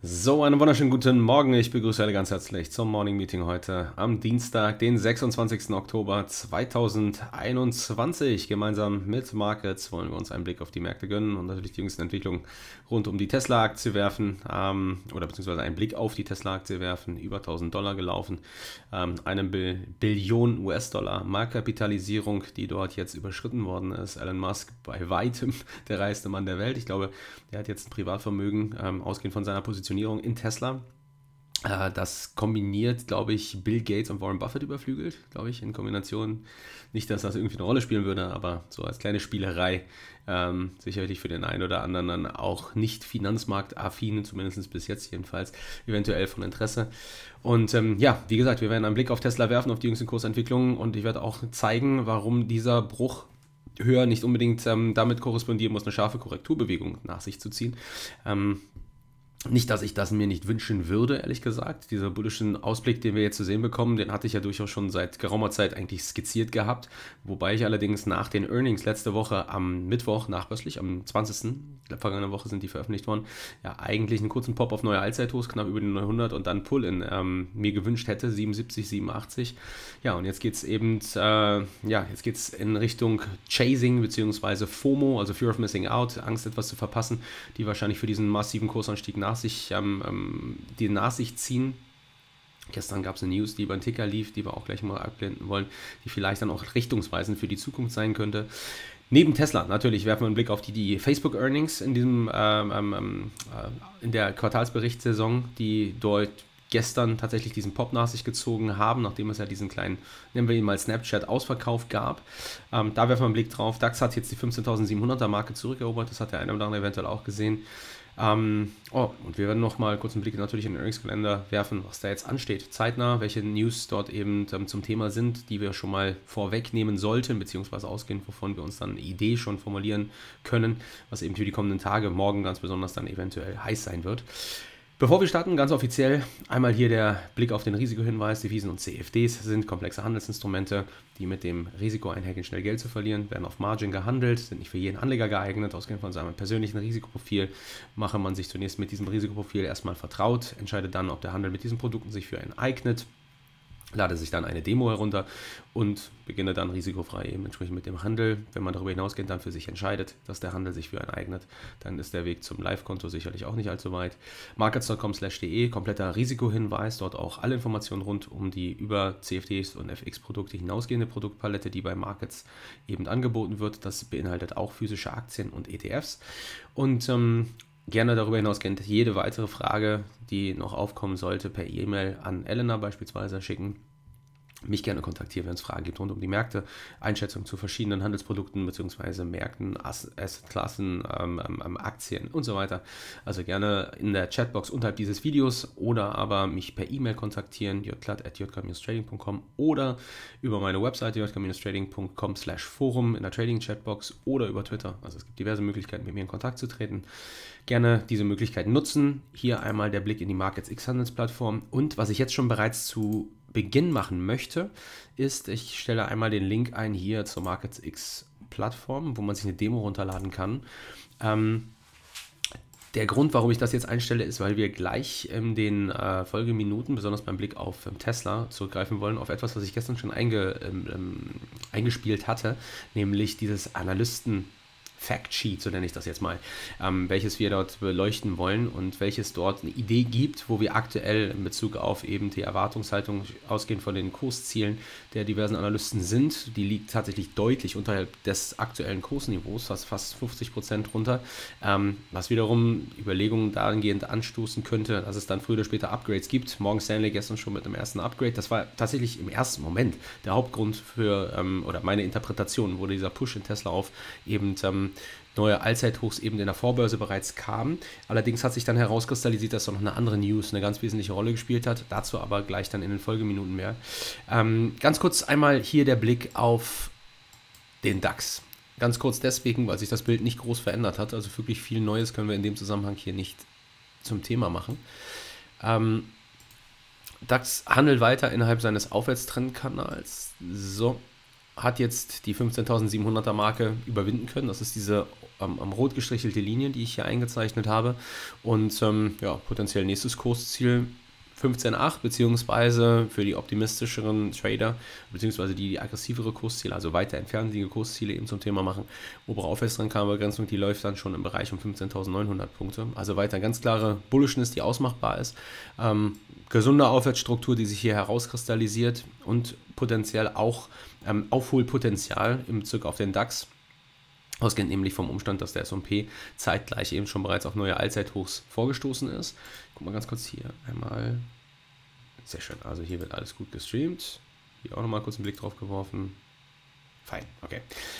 So, einen wunderschönen guten Morgen. Ich begrüße alle ganz herzlich zum Morning Meeting heute am Dienstag, den 26. Oktober 2021. Gemeinsam mit Markets wollen wir uns einen Blick auf die Märkte gönnen und natürlich die jüngsten Entwicklungen rund um die Tesla-Aktie werfen oder beziehungsweise einen Blick auf die Tesla-Aktie werfen. Über $1000 gelaufen, eine Billion US-Dollar Marktkapitalisierung, die dort jetzt überschritten worden ist. Elon Musk bei weitem der reichste Mann der Welt. Ich glaube, der hat jetzt ein Privatvermögen, ausgehend von seiner Positionierung in Tesla. Das kombiniert, glaube ich, Bill Gates und Warren Buffett überflügelt, glaube ich, in Kombination. Nicht, dass das irgendwie eine Rolle spielen würde, aber so als kleine Spielerei sicherlich für den einen oder anderen dann auch nicht finanzmarktaffin, zumindest bis jetzt jedenfalls, eventuell von Interesse. Und ja, wie gesagt, wir werden einen Blick auf Tesla werfen, auf die jüngsten Kursentwicklungen, und ich werde auch zeigen, warum dieser Bruch höher nicht unbedingt damit korrespondieren muss, eine scharfe Korrekturbewegung nach sich zu ziehen. Nicht, dass ich das mir nicht wünschen würde, ehrlich gesagt. Dieser bullischen Ausblick, den wir jetzt zu sehen bekommen, den hatte ich ja durchaus schon seit geraumer Zeit eigentlich skizziert gehabt. Wobei ich allerdings nach den Earnings letzte Woche am Mittwoch, nachbörslich, am 20. vergangene Woche sind die veröffentlicht worden, ja eigentlich einen kurzen Pop auf neue Allzeithochs, knapp über den 900 und dann Pull-In mir gewünscht hätte, 77, 87. Ja, und jetzt geht es eben, jetzt geht's in Richtung Chasing bzw. FOMO, also Fear of Missing Out, Angst etwas zu verpassen, die wahrscheinlich für diesen massiven Kursanstieg nach sich ziehen. Gestern gab es eine News, die über den Ticker lief, die wir auch gleich mal abblenden wollen, die vielleicht dann auch richtungsweisend für die Zukunft sein könnte. Neben Tesla natürlich werfen wir einen Blick auf die Facebook-Earnings in der Quartalsberichtssaison, die dort gestern tatsächlich diesen Pop nach sich gezogen haben, nachdem es ja diesen kleinen, nennen wir ihn mal Snapchat-Ausverkauf gab. Da werfen wir einen Blick drauf. DAX hat jetzt die 15.700er Marke zurückerobert, das hat der eine oder andere eventuell auch gesehen. Und wir werden noch mal kurz einen Blick natürlich in den Earnings-Kalender werfen, was da jetzt ansteht. Zeitnah, welche News dort eben zum Thema sind, die wir schon mal vorwegnehmen sollten, beziehungsweise ausgehend, wovon wir uns dann eine Idee schon formulieren können, was eben für die kommenden Tage, morgen ganz besonders dann eventuell heiß sein wird. Bevor wir starten, ganz offiziell einmal hier der Blick auf den Risikohinweis. Devisen und CFDs sind komplexe Handelsinstrumente, die mit dem Risiko einhergehen, schnell Geld zu verlieren, werden auf Margin gehandelt, sind nicht für jeden Anleger geeignet. Ausgehend von seinem persönlichen Risikoprofil mache man sich zunächst mit diesem Risikoprofil erstmal vertraut, entscheidet dann, ob der Handel mit diesen Produkten sich für einen eignet, lade sich dann eine Demo herunter und beginne dann risikofrei eben entsprechend mit dem Handel. Wenn man darüber hinausgeht, dann für sich entscheidet, dass der Handel sich für einen eignet, dann ist der Weg zum Live-Konto sicherlich auch nicht allzu weit. Markets.com/de, kompletter Risikohinweis, dort auch alle Informationen rund um die über CFDs und FX-Produkte hinausgehende Produktpalette, die bei Markets eben angeboten wird. Das beinhaltet auch physische Aktien und ETFs. Und gerne darüber hinausgehend jede weitere Frage, die noch aufkommen sollte, per E-Mail an Elena beispielsweise schicken. Mich gerne kontaktieren, wenn es Fragen gibt rund um die Märkte, Einschätzung zu verschiedenen Handelsprodukten bzw. Märkten, Assetklassen, Aktien und so weiter. Also gerne in der Chatbox unterhalb dieses Videos oder aber mich per E-Mail kontaktieren, jklatt@jk-trading.com oder über meine Webseite jk-trading.com/forum in der Trading-Chatbox oder über Twitter. Also es gibt diverse Möglichkeiten, mit mir in Kontakt zu treten. Gerne diese Möglichkeiten nutzen. Hier einmal der Blick in die Markets X Handelsplattform, und was ich jetzt schon bereits zu Beginn machen möchte, ist, ich stelle einmal den Link ein hier zur Markets X Plattform, wo man sich eine Demo runterladen kann. Der Grund, warum ich das jetzt einstelle, ist, weil wir gleich in den Folgeminuten, besonders beim Blick auf Tesla, zurückgreifen wollen, auf etwas, was ich gestern schon eingespielt hatte, nämlich dieses Analysten Factsheet, so nenne ich das jetzt mal, welches wir dort beleuchten wollen und welches dort eine Idee gibt, wo wir aktuell in Bezug auf eben die Erwartungshaltung ausgehend von den Kurszielen der diversen Analysten sind. Die liegt tatsächlich deutlich unterhalb des aktuellen Kursniveaus, fast 50% runter, was wiederum Überlegungen dahingehend anstoßen könnte, dass es dann früher oder später Upgrades gibt. Morgan Stanley gestern schon mit dem ersten Upgrade. Das war tatsächlich im ersten Moment der Hauptgrund für, oder meine Interpretation, wo dieser Push in Tesla auf eben neue Allzeithochs eben in der Vorbörse bereits kamen. Allerdings hat sich dann herauskristallisiert, dass da noch eine andere News eine ganz wesentliche Rolle gespielt hat. Dazu aber gleich dann in den Folgeminuten mehr. Ganz kurz einmal hier der Blick auf den DAX. Ganz kurz deswegen, weil sich das Bild nicht groß verändert hat. Also wirklich viel Neues können wir in dem Zusammenhang hier nicht zum Thema machen. DAX handelt weiter innerhalb seines Aufwärtstrendkanals. So. hat jetzt die 15.700er Marke überwinden können. Das ist diese rot gestrichelte Linie, die ich hier eingezeichnet habe. Und ja, potenziell nächstes Kursziel 15,8, beziehungsweise für die optimistischeren Trader, beziehungsweise die aggressivere Kursziele, also weiter entfernte Kursziele eben zum Thema machen. Obere Aufwärtstrendbegrenzung, die läuft dann schon im Bereich um 15.900 Punkte. Also weiter ganz klare Bullishness, die ausmachbar ist. Gesunde Aufwärtsstruktur, die sich hier herauskristallisiert und potenziell auch Aufholpotenzial im Bezug auf den DAX. Ausgehend nämlich vom Umstand, dass der S&P zeitgleich eben schon bereits auf neue Allzeithochs vorgestoßen ist. Guck mal ganz kurz hier einmal. Sehr schön, also hier wird alles gut gestreamt. Hier auch nochmal kurz einen Blick drauf geworfen. Fein, okay.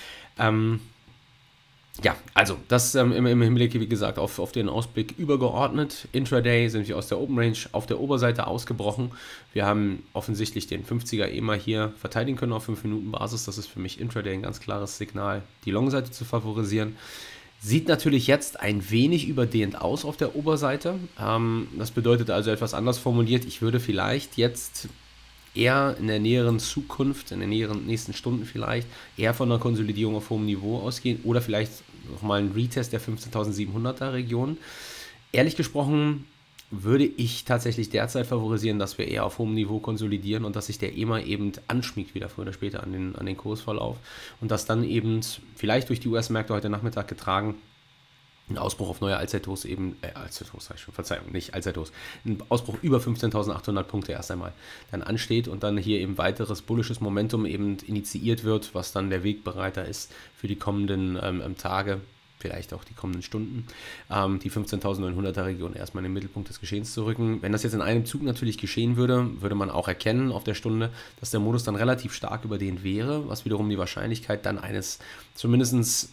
Ja, also das im Hinblick, wie gesagt, auf den Ausblick übergeordnet. Intraday sind wir aus der Open Range auf der Oberseite ausgebrochen. Wir haben offensichtlich den 50er EMA hier verteidigen können auf 5-Minuten-Basis. Das ist für mich Intraday ein ganz klares Signal, die Long-Seite zu favorisieren. Sieht natürlich jetzt ein wenig überdehnt aus auf der Oberseite. Das bedeutet also etwas anders formuliert. Ich würde vielleicht jetzt eher in der näheren Zukunft, in den nächsten Stunden vielleicht, eher von einer Konsolidierung auf hohem Niveau ausgehen oder vielleicht nochmal ein Retest der 15.700er Region. Ehrlich gesprochen würde ich tatsächlich derzeit favorisieren, dass wir eher auf hohem Niveau konsolidieren und dass sich der EMA eben anschmiegt, wieder früher oder später an den Kursverlauf und dass dann eben vielleicht durch die US-Märkte heute Nachmittag getragen ein Ausbruch auf neue Allzeithochs eben, Allzeithochs sag ich schon, Verzeihung, nicht Allzeithochs, ein Ausbruch über 15.800 Punkte erst einmal dann ansteht und dann hier eben weiteres bullisches Momentum eben initiiert wird, was dann der Wegbereiter ist für die kommenden Tage, vielleicht auch die kommenden Stunden, die 15.900er Region erstmal in den Mittelpunkt des Geschehens zu rücken. Wenn das jetzt in einem Zug natürlich geschehen würde, würde man auch erkennen auf der Stunde, dass der Modus dann relativ stark überdehnt wäre, was wiederum die Wahrscheinlichkeit dann eines zumindest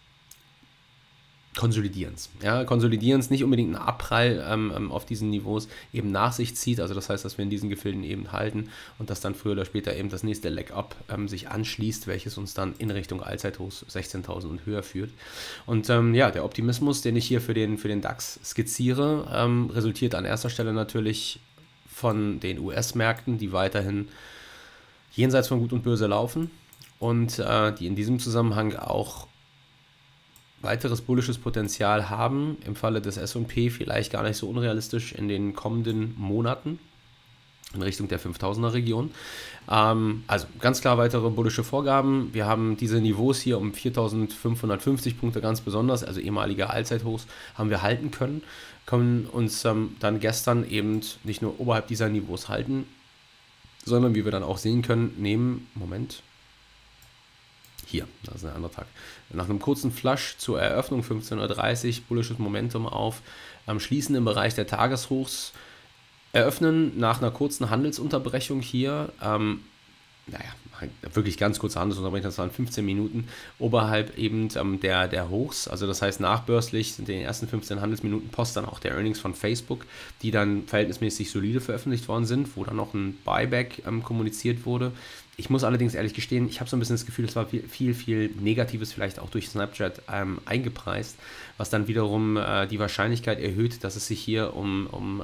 Konsolidierens. Ja, Konsolidierens, nicht unbedingt ein Abprall auf diesen Niveaus eben nach sich zieht. Also das heißt, dass wir in diesen Gefilden eben halten und dass dann früher oder später eben das nächste Leg-Up sich anschließt, welches uns dann in Richtung Allzeithochs 16.000 und höher führt. Und ja, der Optimismus, den ich hier für den DAX skizziere, resultiert an erster Stelle natürlich von den US-Märkten, die weiterhin jenseits von Gut und Böse laufen und die in diesem Zusammenhang auch weiteres bullisches Potenzial haben, im Falle des S&P vielleicht gar nicht so unrealistisch in den kommenden Monaten in Richtung der 5000er Region. Also ganz klar weitere bullische Vorgaben. Wir haben diese Niveaus hier um 4550 Punkte ganz besonders, also ehemalige Allzeithochs, haben wir halten können uns dann gestern eben nicht nur oberhalb dieser Niveaus halten, sondern wie wir dann auch sehen können, hier, das ist ein anderer Tag. Nach einem kurzen Flush zur Eröffnung 15:30 Uhr, bullisches Momentum auf, schließen im Bereich der Tageshochs, eröffnen nach einer kurzen Handelsunterbrechung hier, wirklich ganz kurze Handelsunterbrechung, das waren 15 Minuten, oberhalb eben der Hochs, also das heißt nachbörslich sind in den ersten 15 Handelsminuten Post dann auch der Earnings von Facebook, die dann verhältnismäßig solide veröffentlicht worden sind, wo dann noch ein Buyback kommuniziert wurde. Ich muss allerdings ehrlich gestehen, ich habe so ein bisschen das Gefühl, es war viel Negatives vielleicht auch durch Snapchat eingepreist, was dann wiederum die Wahrscheinlichkeit erhöht, dass es sich hier um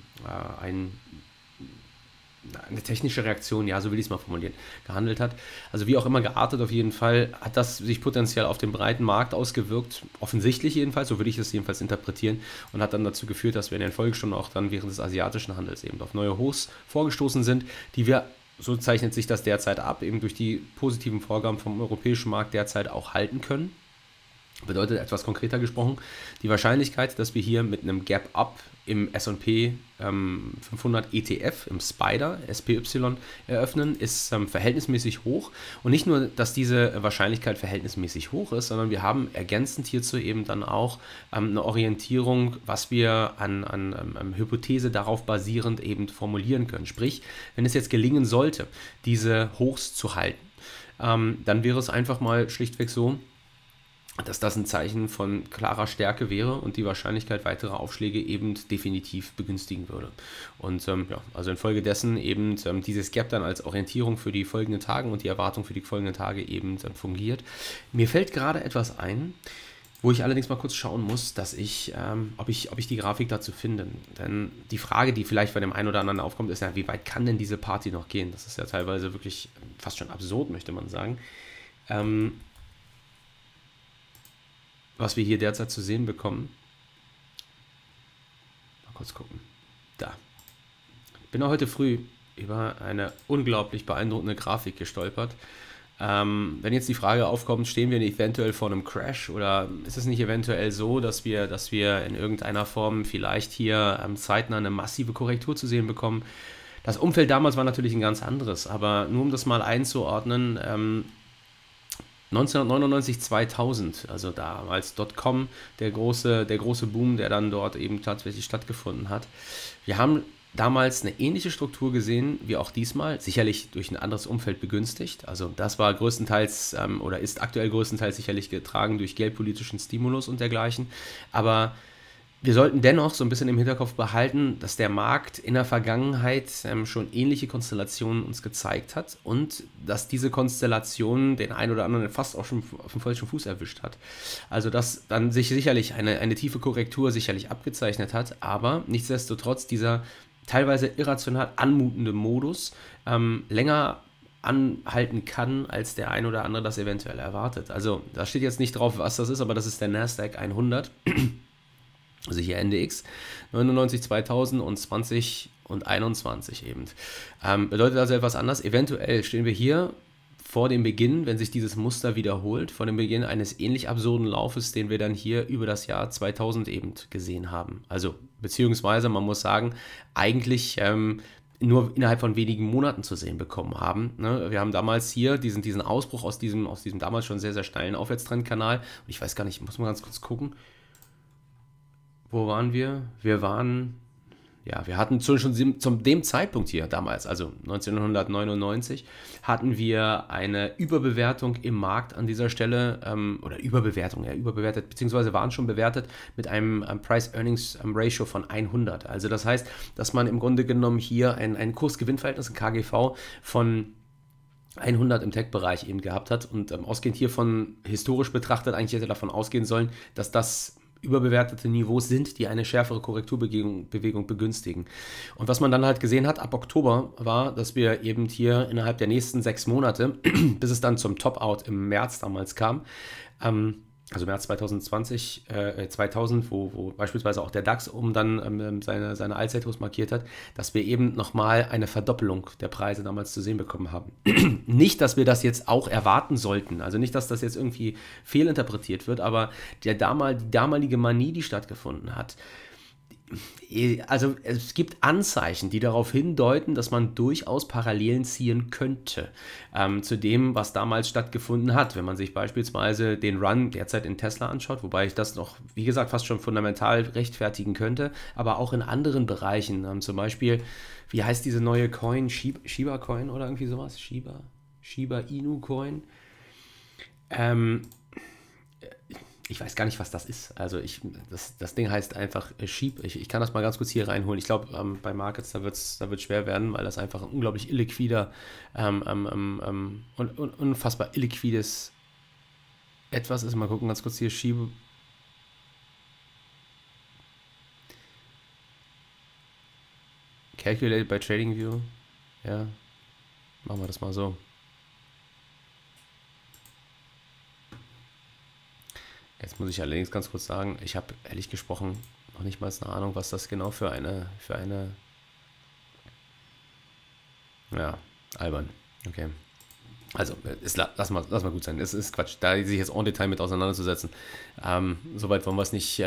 eine technische Reaktion, ja, so will ich es mal formulieren, gehandelt hat. Also wie auch immer geartet, auf jeden Fall hat das sich potenziell auf den breiten Markt ausgewirkt, offensichtlich jedenfalls, so würde ich das jedenfalls interpretieren und hat dann dazu geführt, dass wir in den Folgestunden auch dann während des asiatischen Handels eben auf neue Hochs vorgestoßen sind, die wir, so zeichnet sich das derzeit ab, eben durch die positiven Vorgaben vom europäischen Markt derzeit auch halten können. Bedeutet etwas konkreter gesprochen, die Wahrscheinlichkeit, dass wir hier mit einem Gap-Up im S&P 500 ETF, im SPDR, SPY, eröffnen, ist verhältnismäßig hoch. Und nicht nur, dass diese Wahrscheinlichkeit verhältnismäßig hoch ist, sondern wir haben ergänzend hierzu eben dann auch eine Orientierung, was wir an Hypothese darauf basierend eben formulieren können. Sprich, wenn es jetzt gelingen sollte, diese Hochs zu halten, dann wäre es einfach mal schlichtweg so, dass das ein Zeichen von klarer Stärke wäre und die Wahrscheinlichkeit weiterer Aufschläge eben definitiv begünstigen würde. Und ja, also infolgedessen eben dieses Gap dann als Orientierung für die folgenden Tage und die Erwartung für die folgenden Tage eben fungiert. Mir fällt gerade etwas ein. Wo ich allerdings mal kurz schauen muss, dass ob ich die Grafik dazu finde. Denn die Frage, die vielleicht bei dem einen oder anderen aufkommt, ist ja, wie weit kann denn diese Party noch gehen? Das ist ja teilweise wirklich fast schon absurd, möchte man sagen. Was wir hier derzeit zu sehen bekommen. Mal kurz gucken. Da. Ich bin auch heute früh über eine unglaublich beeindruckende Grafik gestolpert. Wenn jetzt die Frage aufkommt, stehen wir nicht eventuell vor einem Crash oder ist es nicht eventuell so, dass wir in irgendeiner Form vielleicht hier zeitnah eine massive Korrektur zu sehen bekommen? Das Umfeld damals war natürlich ein ganz anderes, aber nur um das mal einzuordnen, 1999, 2000, also damals Dotcom, der große Boom, der dann dort eben tatsächlich stattgefunden hat. Wir haben damals eine ähnliche Struktur gesehen wie auch diesmal, sicherlich durch ein anderes Umfeld begünstigt. Also das war größtenteils oder ist aktuell größtenteils sicherlich getragen durch geldpolitischen Stimulus und dergleichen. Aber wir sollten dennoch so ein bisschen im Hinterkopf behalten, dass der Markt in der Vergangenheit schon ähnliche Konstellationen uns gezeigt hat und dass diese Konstellation den einen oder anderen fast auch schon auf dem falschen Fuß erwischt hat. Also dass dann sich sicherlich eine tiefe Korrektur sicherlich abgezeichnet hat, aber nichtsdestotrotz dieser teilweise irrational anmutende Modus länger anhalten kann, als der ein oder andere das eventuell erwartet. Also da steht jetzt nicht drauf, was das ist, aber das ist der Nasdaq 100. Also hier NDX 99, 2000 und 20 und 21 eben. Bedeutet also etwas anders. Eventuell stehen wir hier vor dem Beginn, wenn sich dieses Muster wiederholt, vor dem Beginn eines ähnlich absurden Laufes, den wir dann hier über das Jahr 2000 eben gesehen haben. Also beziehungsweise man muss sagen, eigentlich nur innerhalb von wenigen Monaten zu sehen bekommen haben. Ne? Wir haben damals hier diesen Ausbruch aus diesem damals schon sehr, sehr steilen Aufwärtstrendkanal. Und ich weiß gar nicht, ich muss mal ganz kurz gucken. Wo waren wir? Wir hatten schon zu dem Zeitpunkt hier damals, also 1999, hatten wir eine Überbewertung im Markt an dieser Stelle, überbewertet, beziehungsweise waren schon bewertet mit einem Price-Earnings-Ratio von 100. Also das heißt, dass man im Grunde genommen hier ein Kursgewinnverhältnis, ein KGV von 100 im Tech-Bereich eben gehabt hat und ausgehend hiervon historisch betrachtet eigentlich hätte davon ausgehen sollen, dass das überbewertete Niveaus sind, die eine schärfere Korrekturbewegung begünstigen. Und was man dann halt gesehen hat ab Oktober war, dass wir eben hier innerhalb der nächsten 6 Monate, bis es dann zum Top-Out im März damals kam, also März 2020, 2000, wo beispielsweise auch der DAX dann seine Allzeithochs markiert hat, dass wir eben nochmal eine Verdoppelung der Preise damals zu sehen bekommen haben. Nicht, dass wir das jetzt auch erwarten sollten, also nicht, dass das jetzt irgendwie fehlinterpretiert wird, aber die damalige Manie, die stattgefunden hat, also es gibt Anzeichen, die darauf hindeuten, dass man durchaus Parallelen ziehen könnte zu dem, was damals stattgefunden hat. Wenn man sich beispielsweise den Run derzeit in Tesla anschaut, wobei ich das noch, wie gesagt, fast schon fundamental rechtfertigen könnte, aber auch in anderen Bereichen, zum Beispiel, wie heißt diese neue Coin, Shiba Coin oder irgendwie sowas? Shiba Inu Coin. Ich weiß gar nicht, was das ist. Also das Ding heißt einfach Sheep. Ich kann das mal ganz kurz hier reinholen. Ich glaube, bei Markets, da wird's schwer werden, weil das einfach ein unglaublich illiquider und unfassbar illiquides etwas ist. Mal gucken, ganz kurz hier. Sheep. Calculated by TradingView. Ja, machen wir das mal so. Jetzt muss ich allerdings ganz kurz sagen, ich habe ehrlich gesprochen noch nicht mal eine Ahnung, was das genau für eine ja, albern. Okay. Also, lass mal gut sein. Es ist Quatsch, da sich jetzt en Detail mit auseinanderzusetzen. Soweit wollen wir es nicht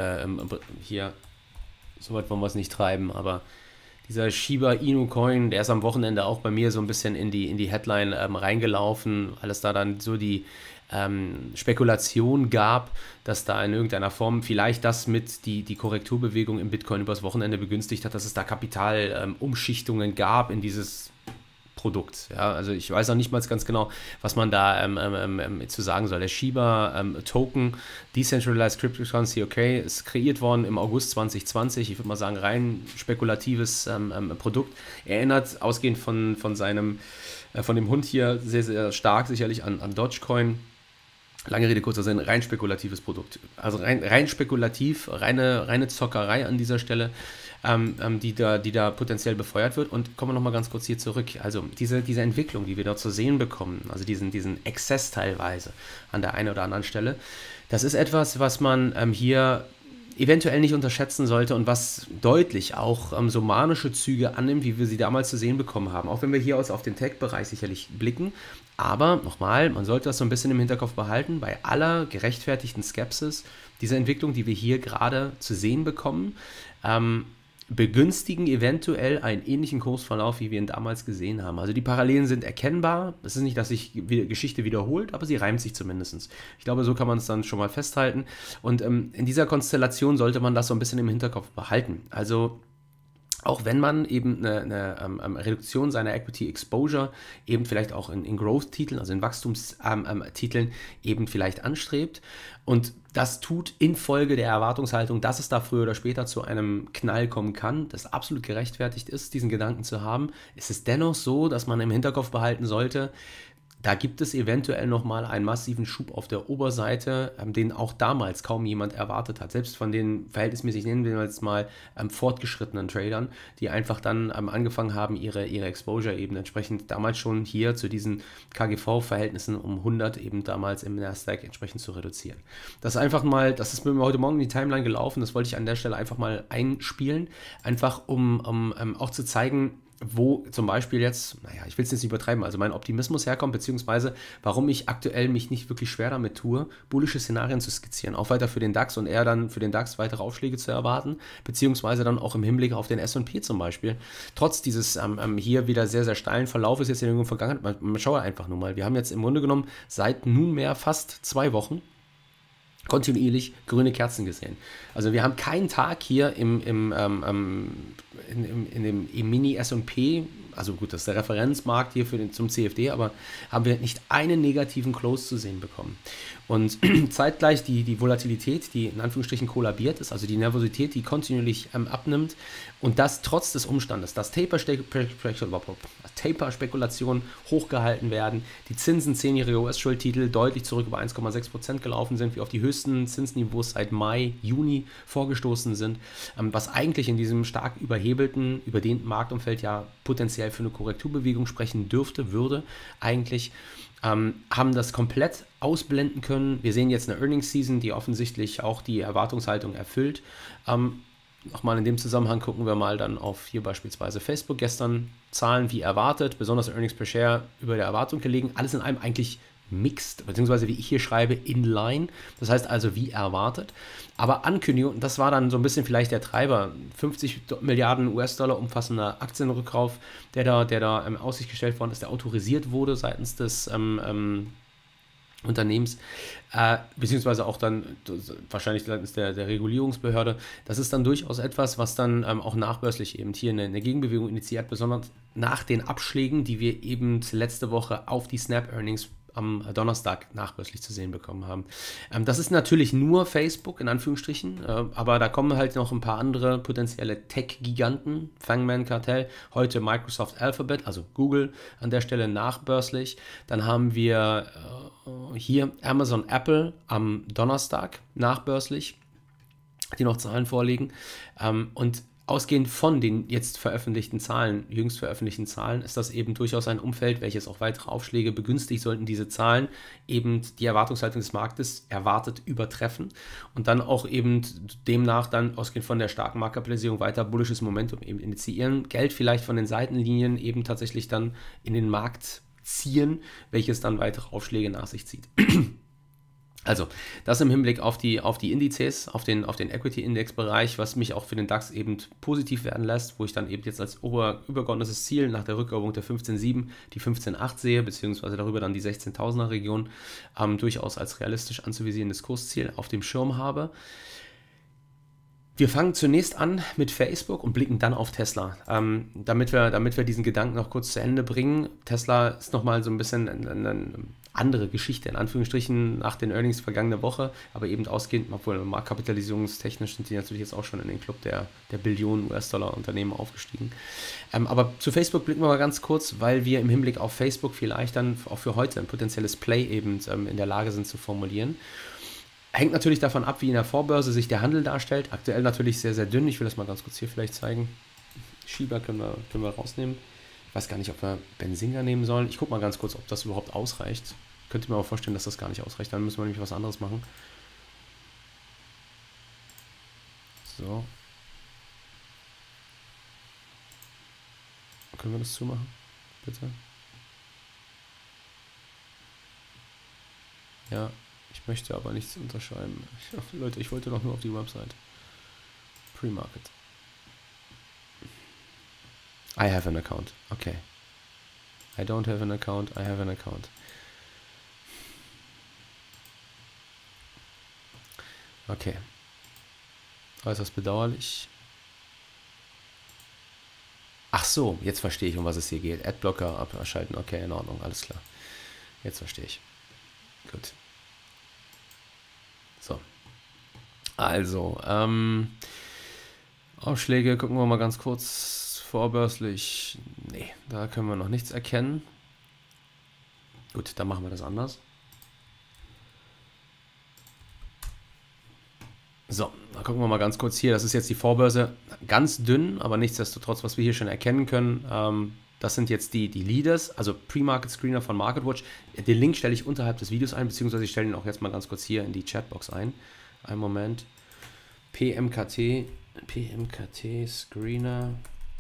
soweit wollen wir es nicht treiben, aber dieser Shiba Inu Coin, der ist am Wochenende auch bei mir so ein bisschen in die Headline reingelaufen, weil es da dann so die Spekulation gab, dass da in irgendeiner Form vielleicht das mit die Korrekturbewegung im Bitcoin übers Wochenende begünstigt hat, dass es da Kapitalumschichtungen gab in dieses Produkt. Ja, also ich weiß auch nicht mal ganz genau, was man da zu sagen soll. Der Shiba Token, Decentralized Cryptocurrency, okay, ist kreiert worden im August 2020. Ich würde mal sagen, rein spekulatives Produkt. Erinnert ausgehend von dem Hund hier sehr, sehr stark sicherlich an Dogecoin. Lange Rede, kurzer Sinn, rein spekulatives Produkt. Also rein spekulativ, reine Zockerei an dieser Stelle, die da potenziell befeuert wird. Und kommen wir nochmal ganz kurz hier zurück. Also diese Entwicklung, die wir dort zu sehen bekommen, also diesen Exzess teilweise an der einen oder anderen Stelle, das ist etwas, was man hier eventuell nicht unterschätzen sollte und was deutlich auch so manische Züge annimmt, wie wir sie damals zu sehen bekommen haben. Auch wenn wir hier aus auf den Tech-Bereich sicherlich blicken. Aber nochmal, man sollte das so ein bisschen im Hinterkopf behalten, bei aller gerechtfertigten Skepsis, diese Entwicklung, die wir hier gerade zu sehen bekommen, begünstigen eventuell einen ähnlichen Kursverlauf, wie wir ihn damals gesehen haben. Also die Parallelen sind erkennbar. Es ist nicht, dass sich Geschichte wiederholt, aber sie reimt sich zumindest. Ich glaube, so kann man es dann schon mal festhalten. Und in dieser Konstellation sollte man das so ein bisschen im Hinterkopf behalten. Also auch wenn man eben eine Reduktion seiner Equity Exposure eben vielleicht auch in Growth-Titeln, also in Wachstumstiteln eben vielleicht anstrebt und das tut infolge der Erwartungshaltung, dass es da früher oder später zu einem Knall kommen kann, das absolut gerechtfertigt ist, diesen Gedanken zu haben, ist es dennoch so, dass man im Hinterkopf behalten sollte, da gibt es eventuell nochmal einen massiven Schub auf der Oberseite, den auch damals kaum jemand erwartet hat. Selbst von den verhältnismäßig, nennen wir jetzt mal, fortgeschrittenen Tradern, die einfach dann angefangen haben, ihre Exposure eben entsprechend damals schon hier zu diesen KGV-Verhältnissen um 100 eben damals im Nasdaq entsprechend zu reduzieren. Das ist einfach mal, das ist mir heute Morgen in die Timeline gelaufen, das wollte ich an der Stelle einfach mal einspielen, einfach um auch zu zeigen, wo zum Beispiel jetzt, naja, ich will es jetzt nicht übertreiben, also mein Optimismus herkommt, beziehungsweise warum ich aktuell mich nicht wirklich schwer damit tue, bullische Szenarien zu skizzieren, auch weiter für den DAX und eher dann für den DAX weitere Aufschläge zu erwarten, beziehungsweise dann auch im Hinblick auf den S&P zum Beispiel. Trotz dieses hier wieder sehr, sehr steilen Verlaufes jetzt in der Vergangenheit, man schaue einfach nur mal, wir haben jetzt im Grunde genommen seit nunmehr fast 2 Wochen kontinuierlich grüne Kerzen gesehen. Also wir haben keinen Tag hier im Mini S&P, also gut, das ist der Referenzmarkt hier zum CFD, aber haben wir nicht einen negativen Close zu sehen bekommen. Und zeitgleich die Volatilität, die in Anführungsstrichen kollabiert ist, also die Nervosität, die kontinuierlich abnimmt und das trotz des Umstandes, dass Taper-Spekulationen hochgehalten werden, die Zinsen 10-jährige US-Schuldtitel deutlich zurück über 1,6% gelaufen sind, wie auf die höchsten Zinsniveaus seit Mai, Juni vorgestoßen sind, was eigentlich in diesem stark überhebelten, überdehnten Marktumfeld ja potenziell für eine Korrekturbewegung sprechen würde eigentlich, haben das komplett ausblenden können. Wir sehen jetzt eine Earnings-Season, die offensichtlich auch die Erwartungshaltung erfüllt. Nochmal in dem Zusammenhang gucken wir mal dann auf hier beispielsweise Facebook. Gestern Zahlen wie erwartet, besonders Earnings per Share über der Erwartung gelegen. Alles in allem eigentlich mixed, beziehungsweise wie ich hier schreibe, in line. Das heißt also wie erwartet. Aber Ankündigung, das war dann so ein bisschen vielleicht der Treiber. 50 Milliarden US-Dollar umfassender Aktienrückkauf, der da in Aussicht gestellt worden ist, der autorisiert wurde seitens des Unternehmens, beziehungsweise auch dann wahrscheinlich seitens der Regulierungsbehörde. Das ist dann durchaus etwas, was dann auch nachbörslich eben hier eine Gegenbewegung initiiert, besonders nach den Abschlägen, die wir eben letzte Woche auf die Snap-Earnings am Donnerstag nachbörslich zu sehen bekommen haben. Das ist natürlich nur Facebook, in Anführungsstrichen, aber da kommen halt noch ein paar andere potenzielle Tech-Giganten, Fangman Cartel, heute Microsoft Alphabet, also Google an der Stelle nachbörslich. Dann haben wir hier Amazon Apple am Donnerstag nachbörslich, die noch Zahlen vorlegen. Und ausgehend von den jetzt jüngst veröffentlichten Zahlen, ist das eben durchaus ein Umfeld, welches auch weitere Aufschläge begünstigt, sollten diese Zahlen eben die Erwartungshaltung des Marktes erwartet übertreffen und dann auch eben demnach dann ausgehend von der starken Marktkapitalisierung weiter bullisches Momentum eben initiieren, Geld vielleicht von den Seitenlinien eben tatsächlich dann in den Markt ziehen, welches dann weitere Aufschläge nach sich zieht. Also, das im Hinblick auf die Indizes, auf den Equity-Index-Bereich, was mich auch für den DAX eben positiv werden lässt, wo ich dann eben jetzt als übergeordnetes Ziel nach der Rückeroberung der 15.7 die 15.8 sehe, beziehungsweise darüber dann die 16.000er Region durchaus als realistisch anzuvisierendes Kursziel auf dem Schirm habe. Wir fangen zunächst an mit Facebook und blicken dann auf Tesla. Damit wir diesen Gedanken noch kurz zu Ende bringen. Tesla ist nochmal so ein bisschen andere Geschichte, in Anführungsstrichen, nach den Earnings vergangene Woche, aber eben ausgehend, obwohl marktkapitalisierungstechnisch sind die natürlich jetzt auch schon in den Club der Billionen US-Dollar Unternehmen aufgestiegen. Aber zu Facebook blicken wir mal ganz kurz, weil wir im Hinblick auf Facebook vielleicht dann auch für heute ein potenzielles Play eben in der Lage sind zu formulieren. Hängt natürlich davon ab, wie in der Vorbörse sich der Handel darstellt. Aktuell natürlich sehr, sehr dünn. Ich will das mal ganz kurz hier vielleicht zeigen. Schieber können wir rausnehmen. Ich weiß gar nicht, ob wir Benzinga nehmen sollen. Ich gucke mal ganz kurz, ob das überhaupt ausreicht. Könnte mir aber vorstellen, dass das gar nicht ausreicht. Dann müssen wir nämlich was anderes machen. So. Können wir das zumachen? Bitte? Ja, ich möchte aber nichts unterschreiben. Leute, ich wollte doch nur auf die Website. Pre-Market. I have an account. Okay. I don't have an account. I have an account. Okay. Äußerst bedauerlich. Ach so, jetzt verstehe ich, um was es hier geht. Adblocker abschalten. Okay, in Ordnung. Alles klar. Jetzt verstehe ich. Gut. So. Also, Aufschläge gucken wir mal ganz kurz. Vorbörslich, nee, da können wir noch nichts erkennen. Gut, dann machen wir das anders. So, dann gucken wir mal ganz kurz hier. Das ist jetzt die Vorbörse, ganz dünn, aber nichtsdestotrotz, was wir hier schon erkennen können, das sind jetzt die Leaders, also Pre-Market Screener von MarketWatch. Den Link stelle ich unterhalb des Videos ein, beziehungsweise ich stelle ihn auch jetzt mal ganz kurz hier in die Chatbox ein. Einen Moment. PMKT Screener.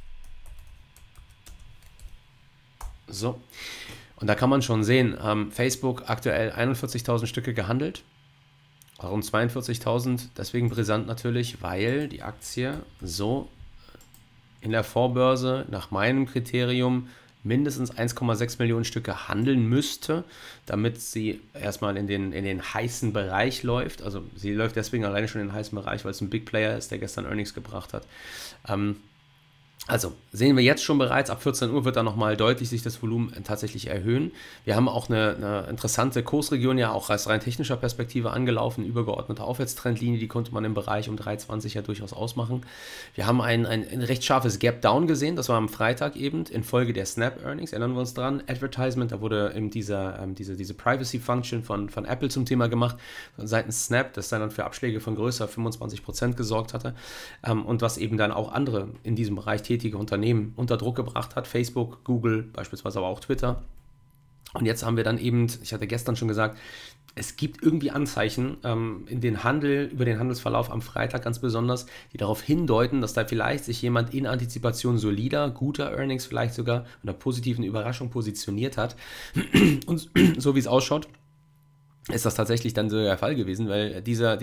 So, und da kann man schon sehen, Facebook aktuell 41.000 Stücke gehandelt, rund 42.000, deswegen brisant natürlich, weil die Aktie so in der Vorbörse nach meinem Kriterium mindestens 1,6 Millionen Stücke handeln müsste, damit sie erstmal in den heißen Bereich läuft. Also sie läuft deswegen alleine schon in den heißen Bereich, weil es ein Big Player ist, der gestern Earnings gebracht hat. Also sehen wir jetzt schon bereits, ab 14 Uhr wird dann nochmal deutlich sich das Volumen tatsächlich erhöhen. Wir haben auch eine interessante Kursregion ja auch aus rein technischer Perspektive angelaufen, übergeordnete Aufwärtstrendlinie, die konnte man im Bereich um 3,20 ja durchaus ausmachen. Wir haben ein recht scharfes Gap Down gesehen, das war am Freitag eben, infolge der Snap Earnings, erinnern wir uns dran, Advertisement, da wurde eben diese Privacy Function von Apple zum Thema gemacht, seitens Snap, das dann für Abschläge von größer 25% gesorgt hatte und was eben dann auch andere in diesem Bereich tätige Unternehmen unter Druck gebracht hat, Facebook, Google, beispielsweise aber auch Twitter. Und jetzt haben wir dann eben, ich hatte gestern schon gesagt, es gibt irgendwie Anzeichen über den Handelsverlauf am Freitag ganz besonders, die darauf hindeuten, dass da vielleicht sich jemand in Antizipation solider, guter Earnings vielleicht sogar oder positiven Überraschung positioniert hat. Und so wie es ausschaut, ist das tatsächlich dann so der Fall gewesen, weil dieser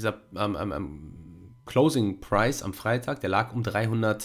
Closing Price am Freitag, der lag um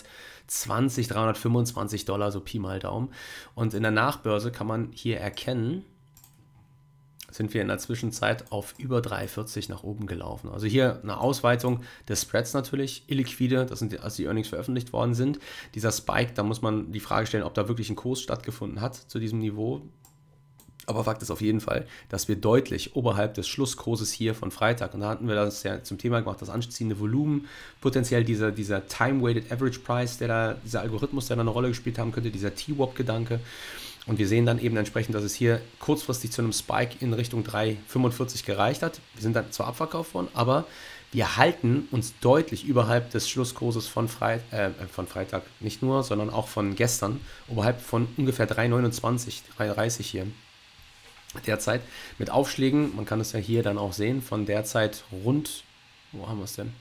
325 $, so Pi mal Daumen. Und in der Nachbörse kann man hier erkennen, sind wir in der Zwischenzeit auf über 3,40 nach oben gelaufen. Also hier eine Ausweitung des Spreads natürlich, illiquide, das sind als die Earnings veröffentlicht worden sind. Dieser Spike, da muss man die Frage stellen, ob da wirklich ein Kurs stattgefunden hat zu diesem Niveau. Aber Fakt ist auf jeden Fall, dass wir deutlich oberhalb des Schlusskurses hier von Freitag, und da hatten wir das ja zum Thema gemacht, das anziehende Volumen, potenziell dieser Time-Weighted Average Price, dieser Algorithmus, der da eine Rolle gespielt haben könnte, dieser TWAP-Gedanke. Und wir sehen dann eben entsprechend, dass es hier kurzfristig zu einem Spike in Richtung 3,45 gereicht hat. Wir sind dann zwar abverkauft worden, aber wir halten uns deutlich überhalb des Schlusskurses von Freitag, nicht nur, sondern auch von gestern, oberhalb von ungefähr 3,29, 3,30 hier. Derzeit mit Aufschlägen, man kann es ja hier dann auch sehen, von derzeit rund, wo haben wir es denn?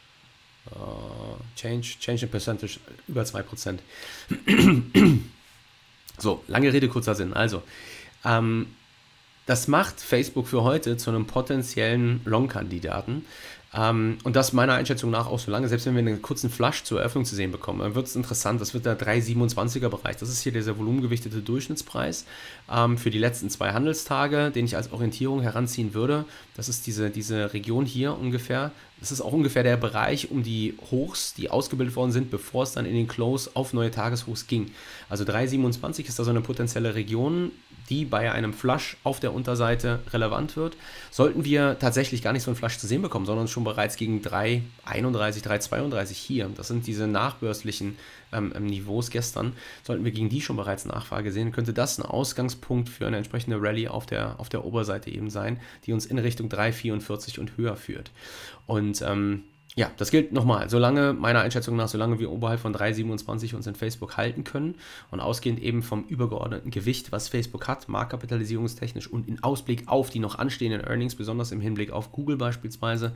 Change in Percentage über 2%. So, lange Rede, kurzer Sinn. Also, das macht Facebook für heute zu einem potenziellen Long-Kandidaten. Und das meiner Einschätzung nach auch so lange, selbst wenn wir einen kurzen Flush zur Eröffnung zu sehen bekommen, dann wird es interessant, das wird der 3,27er Bereich, das ist hier dieser volumengewichtete Durchschnittspreis für die letzten 2 Handelstage, den ich als Orientierung heranziehen würde. Das ist diese Region hier ungefähr, das ist auch ungefähr der Bereich um die Hochs, die ausgebildet worden sind, bevor es dann in den Close auf neue Tageshochs ging. Also 3,27 ist da so eine potenzielle Region, die bei einem Flush auf der Unterseite relevant wird. Sollten wir tatsächlich gar nicht so einen Flush zu sehen bekommen, sondern schon bereits gegen 3,31, 3,32 hier, das sind diese nachbörslichen Niveaus gestern, sollten wir gegen die schon bereits Nachfrage sehen, könnte das ein Ausgangspunkt für eine entsprechende Rallye auf der Oberseite eben sein, die uns in Richtung 3,44 und höher führt. Und ja, das gilt nochmal, solange, meiner Einschätzung nach, solange wir oberhalb von 3,27 uns in Facebook halten können und ausgehend eben vom übergeordneten Gewicht, was Facebook hat, marktkapitalisierungstechnisch und in Ausblick auf die noch anstehenden Earnings, besonders im Hinblick auf Google beispielsweise,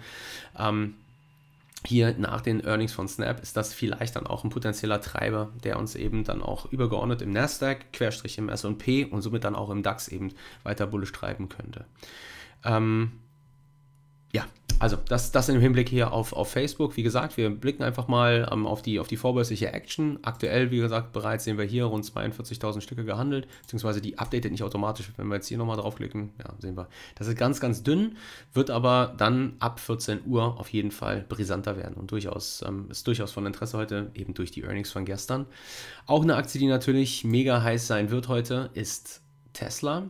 hier nach den Earnings von Snap ist das vielleicht dann auch ein potenzieller Treiber, der uns eben dann auch übergeordnet im Nasdaq, Querstrich im S&P und somit dann auch im DAX eben weiter bullisch treiben könnte. Ja, also das im Hinblick hier auf Facebook. Wie gesagt, wir blicken einfach mal auf die vorbörsliche Action. Aktuell, wie gesagt, bereits sehen wir hier rund 42.000 Stücke gehandelt, beziehungsweise die updatet nicht automatisch. Wenn wir jetzt hier nochmal draufklicken, ja, sehen wir, das ist ganz, ganz dünn, wird aber dann ab 14 Uhr auf jeden Fall brisanter werden und ist durchaus von Interesse heute, eben durch die Earnings von gestern. Auch eine Aktie, die natürlich mega heiß sein wird heute, ist Tesla.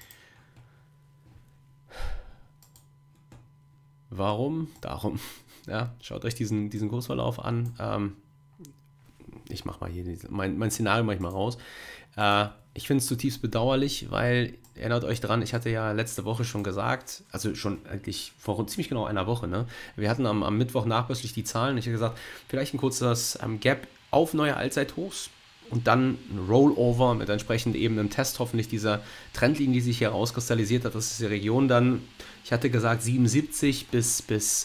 Warum? Darum. Ja, schaut euch diesen Kursverlauf an. Ich mache mal hier mein Szenario manchmal raus. Ich finde es zutiefst bedauerlich, weil, erinnert euch dran, ich hatte ja letzte Woche schon gesagt, also schon eigentlich vor ziemlich genau einer Woche, ne? Wir hatten am Mittwoch nachbörslich die Zahlen. Ich habe gesagt, vielleicht ein kurzes Gap auf neue Allzeithochs. Und dann ein Rollover mit entsprechend eben einem Test, hoffentlich dieser Trendlinie, die sich hier rauskristallisiert hat. Das ist die Region dann, ich hatte gesagt 77 bis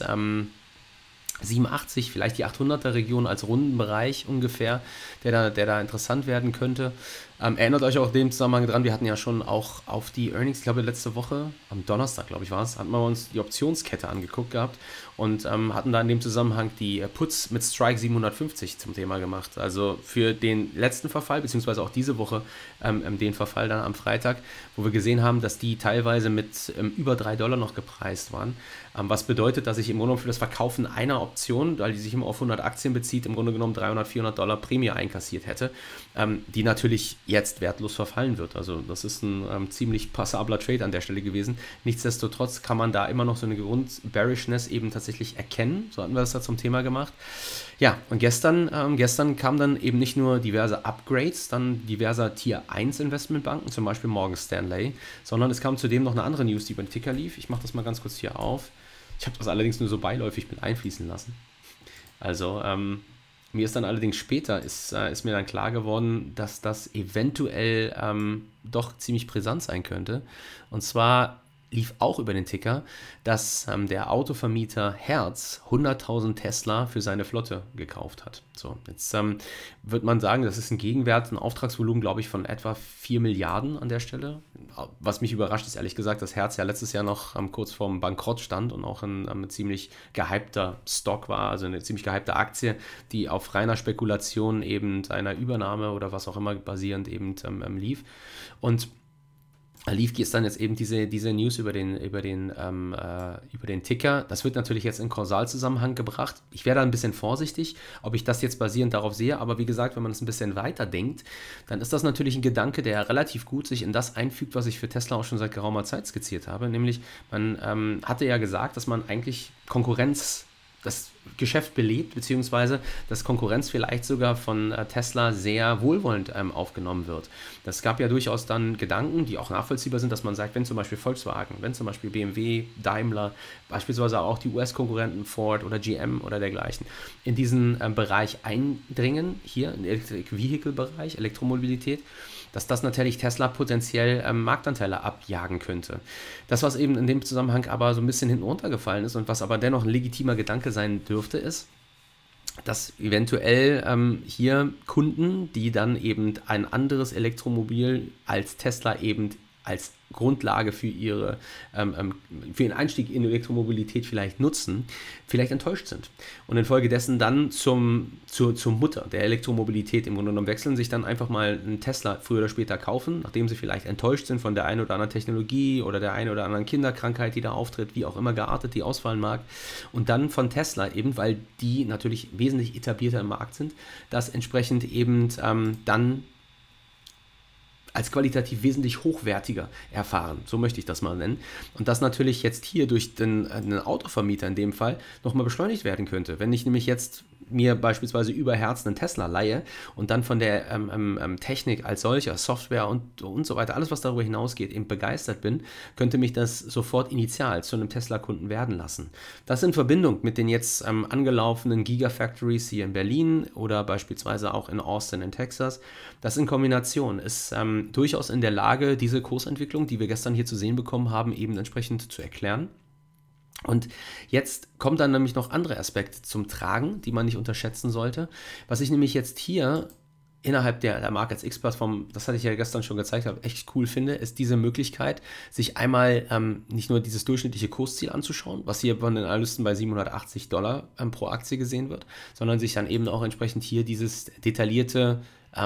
87, vielleicht die 800er Region als Rundenbereich ungefähr, der da interessant werden könnte. Erinnert euch auch in dem Zusammenhang dran, wir hatten ja schon auch auf die Earnings, ich glaube letzte Woche, am Donnerstag, glaube ich war es, hatten wir uns die Optionskette angeguckt gehabt und hatten da in dem Zusammenhang die Puts mit Strike 750 zum Thema gemacht. Also für den letzten Verfall, beziehungsweise auch diese Woche den Verfall dann am Freitag, wo wir gesehen haben, dass die teilweise mit über $3 noch gepreist waren. Was bedeutet, dass ich im Grunde genommen für das Verkaufen einer Option, weil die sich immer auf 100 Aktien bezieht, im Grunde genommen $300, $400 Prämie einkassiert hätte, die natürlich jetzt wertlos verfallen wird. Also das ist ein ziemlich passabler Trade an der Stelle gewesen. Nichtsdestotrotz kann man da immer noch so eine Grund-Bearishness eben tatsächlich erkennen. So hatten wir das da zum Thema gemacht. Ja, und gestern kamen dann eben nicht nur diverse Upgrades, dann diverser Tier 1 Investmentbanken, zum Beispiel Morgan Stanley, sondern es kam zudem noch eine andere News, die über den Ticker lief. Ich mache das mal ganz kurz hier auf. Ich habe das allerdings nur so beiläufig mit einfließen lassen. Also, mir ist dann allerdings später, ist mir dann klar geworden, dass das eventuell doch ziemlich brisant sein könnte. Und zwar lief auch über den Ticker, dass der Autovermieter Hertz 100.000 Tesla für seine Flotte gekauft hat. So, jetzt wird man sagen, das ist ein Gegenwert, ein Auftragsvolumen, glaube ich, von etwa 4 Milliarden an der Stelle. Was mich überrascht, ist ehrlich gesagt, dass Hertz ja letztes Jahr noch kurz vorm Bankrott stand und auch ein ziemlich gehypter Stock war, also eine ziemlich gehypte Aktie, die auf reiner Spekulation eben einer Übernahme oder was auch immer basierend eben lief. Und lief gestern jetzt eben diese News über den Ticker. Das wird natürlich jetzt in Kausalzusammenhang gebracht. Ich wäre da ein bisschen vorsichtig, ob ich das jetzt basierend darauf sehe, aber wie gesagt, wenn man es ein bisschen weiter denkt, dann ist das natürlich ein Gedanke, der relativ gut sich in das einfügt, was ich für Tesla auch schon seit geraumer Zeit skizziert habe, nämlich man hatte ja gesagt, dass man eigentlich Konkurrenz, das Geschäft belebt, beziehungsweise dass Konkurrenz vielleicht sogar von Tesla sehr wohlwollend aufgenommen wird. Das gab ja durchaus dann Gedanken, die auch nachvollziehbar sind, dass man sagt, wenn zum Beispiel Volkswagen, wenn zum Beispiel BMW, Daimler, beispielsweise auch die US-Konkurrenten Ford oder GM oder dergleichen, in diesen Bereich eindringen, hier im Electric-Vehicle-Bereich, Elektromobilität, dass das natürlich Tesla potenziell Marktanteile abjagen könnte. Das, was eben in dem Zusammenhang aber so ein bisschen hinten runtergefallen ist und was aber dennoch ein legitimer Gedanke sein dürfte, ist, dass eventuell hier Kunden, die dann eben ein anderes Elektromobil als Tesla eben als Grundlage für ihren Einstieg in Elektromobilität vielleicht nutzen, vielleicht enttäuscht sind. Und infolgedessen dann zur Mutter der Elektromobilität im Grunde genommen wechseln, sich dann einfach mal einen Tesla früher oder später kaufen, nachdem sie vielleicht enttäuscht sind von der einen oder anderen Technologie oder der einen oder anderen Kinderkrankheit, die da auftritt, wie auch immer geartet die ausfallen mag. Und dann von Tesla eben, weil die natürlich wesentlich etablierter im Markt sind, das entsprechend eben dann als qualitativ wesentlich hochwertiger erfahren. So möchte ich das mal nennen. Und das natürlich jetzt hier durch den Autovermieter in dem Fall nochmal beschleunigt werden könnte. Wenn ich nämlich jetzt mir beispielsweise über Herz einen Tesla leihe und dann von der Technik als solcher, Software und so weiter, alles was darüber hinausgeht, eben begeistert bin, könnte mich das sofort initial zu einem Tesla-Kunden werden lassen. Das in Verbindung mit den jetzt angelaufenen Gigafactories hier in Berlin oder beispielsweise auch in Austin in Texas, das in Kombination ist durchaus in der Lage, diese Kursentwicklung, die wir gestern hier zu sehen bekommen haben, eben entsprechend zu erklären. Und jetzt kommen dann nämlich noch andere Aspekte zum Tragen, die man nicht unterschätzen sollte. Was ich nämlich jetzt hier innerhalb der Markets X-Plattform, das hatte ich ja gestern schon gezeigt, habe, echt cool finde, ist diese Möglichkeit, sich einmal nicht nur dieses durchschnittliche Kursziel anzuschauen, was hier von den Analysten bei $780 pro Aktie gesehen wird, sondern sich dann eben auch entsprechend hier dieses detaillierte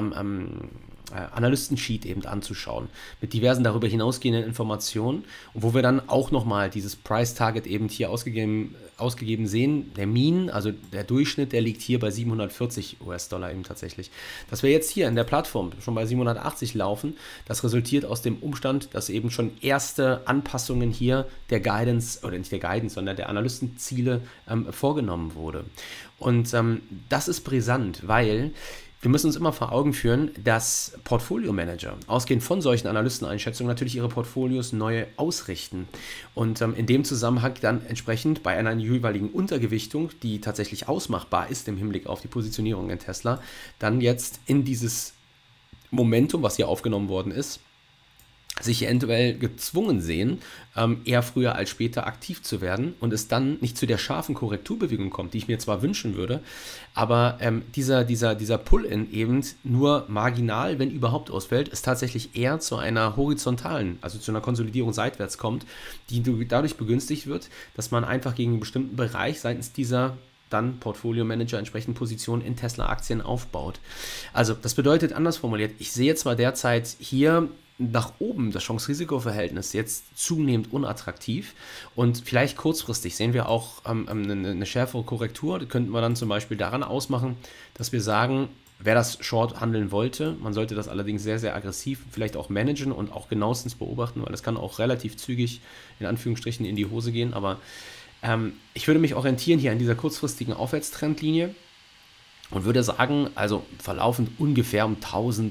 Analystensheet eben anzuschauen, mit diversen darüber hinausgehenden Informationen, und wo wir dann auch nochmal dieses Price Target eben hier ausgegeben sehen. Der Mean, also der Durchschnitt, der liegt hier bei 740 US-Dollar eben tatsächlich. Dass wir jetzt hier in der Plattform schon bei 780 laufen, das resultiert aus dem Umstand, dass eben schon erste Anpassungen hier der Guidance, oder nicht der Guidance, sondern der Analystenziele vorgenommen wurde. Und das ist brisant, weil wir müssen uns immer vor Augen führen, dass Portfolio-Manager, ausgehend von solchen Analysteneinschätzungen, natürlich ihre Portfolios neu ausrichten. Und in dem Zusammenhang dann entsprechend bei einer jeweiligen Untergewichtung, die tatsächlich ausmachbar ist im Hinblick auf die Positionierung in Tesla, dann jetzt in dieses Momentum, was hier aufgenommen worden ist, sich eventuell gezwungen sehen, eher früher als später aktiv zu werden und es dann nicht zu der scharfen Korrekturbewegung kommt, die ich mir zwar wünschen würde, aber dieser Pull-in eben nur marginal, wenn überhaupt ausfällt, es tatsächlich eher zu einer horizontalen, also zu einer Konsolidierung seitwärts kommt, die dadurch begünstigt wird, dass man einfach gegen einen bestimmten Bereich seitens dieser dann Portfolio-Manager entsprechend Positionen in Tesla-Aktien aufbaut. Also das bedeutet, anders formuliert, ich sehe zwar derzeit hier nach oben das Chance-Risiko-Verhältnis jetzt zunehmend unattraktiv und vielleicht kurzfristig sehen wir auch eine schärfere Korrektur. Die könnten wir dann zum Beispiel daran ausmachen, dass wir sagen, wer das Short handeln wollte, man sollte das allerdings sehr, sehr aggressiv vielleicht auch managen und auch genauestens beobachten, weil das kann auch relativ zügig in Anführungsstrichen in die Hose gehen, aber ich würde mich orientieren hier an dieser kurzfristigen Aufwärtstrendlinie und würde sagen, also verlaufend ungefähr um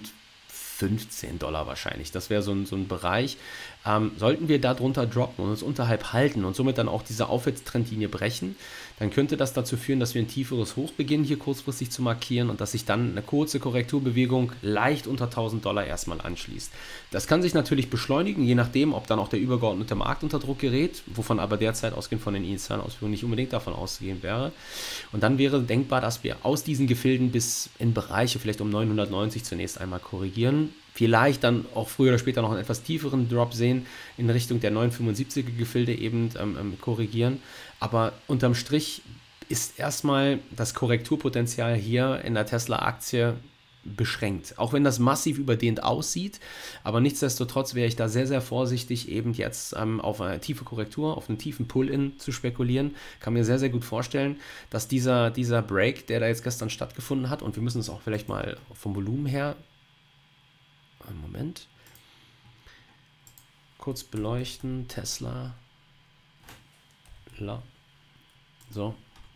$1.015 wahrscheinlich. Das wäre so ein Bereich. Sollten wir da drunter droppen und uns unterhalb halten und somit dann auch diese Aufwärtstrendlinie brechen, dann könnte das dazu führen, dass wir ein tieferes Hoch beginnen, hier kurzfristig zu markieren und dass sich dann eine kurze Korrekturbewegung leicht unter $1.000 erstmal anschließt. Das kann sich natürlich beschleunigen, je nachdem, ob dann auch der übergeordnete Markt unter Druck gerät, wovon aber derzeit ausgehend von den initialen Ausführungen nicht unbedingt davon auszugehen wäre. Und dann wäre denkbar, dass wir aus diesen Gefilden bis in Bereiche vielleicht um 990 zunächst einmal korrigieren. Vielleicht dann auch früher oder später noch einen etwas tieferen Drop sehen, in Richtung der 975er Gefilde eben korrigieren. Aber unterm Strich ist erstmal das Korrekturpotenzial hier in der Tesla-Aktie beschränkt. Auch wenn das massiv überdehnt aussieht, aber nichtsdestotrotz wäre ich da sehr, sehr vorsichtig, eben jetzt auf eine tiefe Korrektur, auf einen tiefen Pull-in zu spekulieren. Kann mir sehr, sehr gut vorstellen, dass dieser Break, der da jetzt gestern stattgefunden hat, und wir müssen es auch vielleicht mal vom Volumen her Moment. Kurz beleuchten. Tesla. So.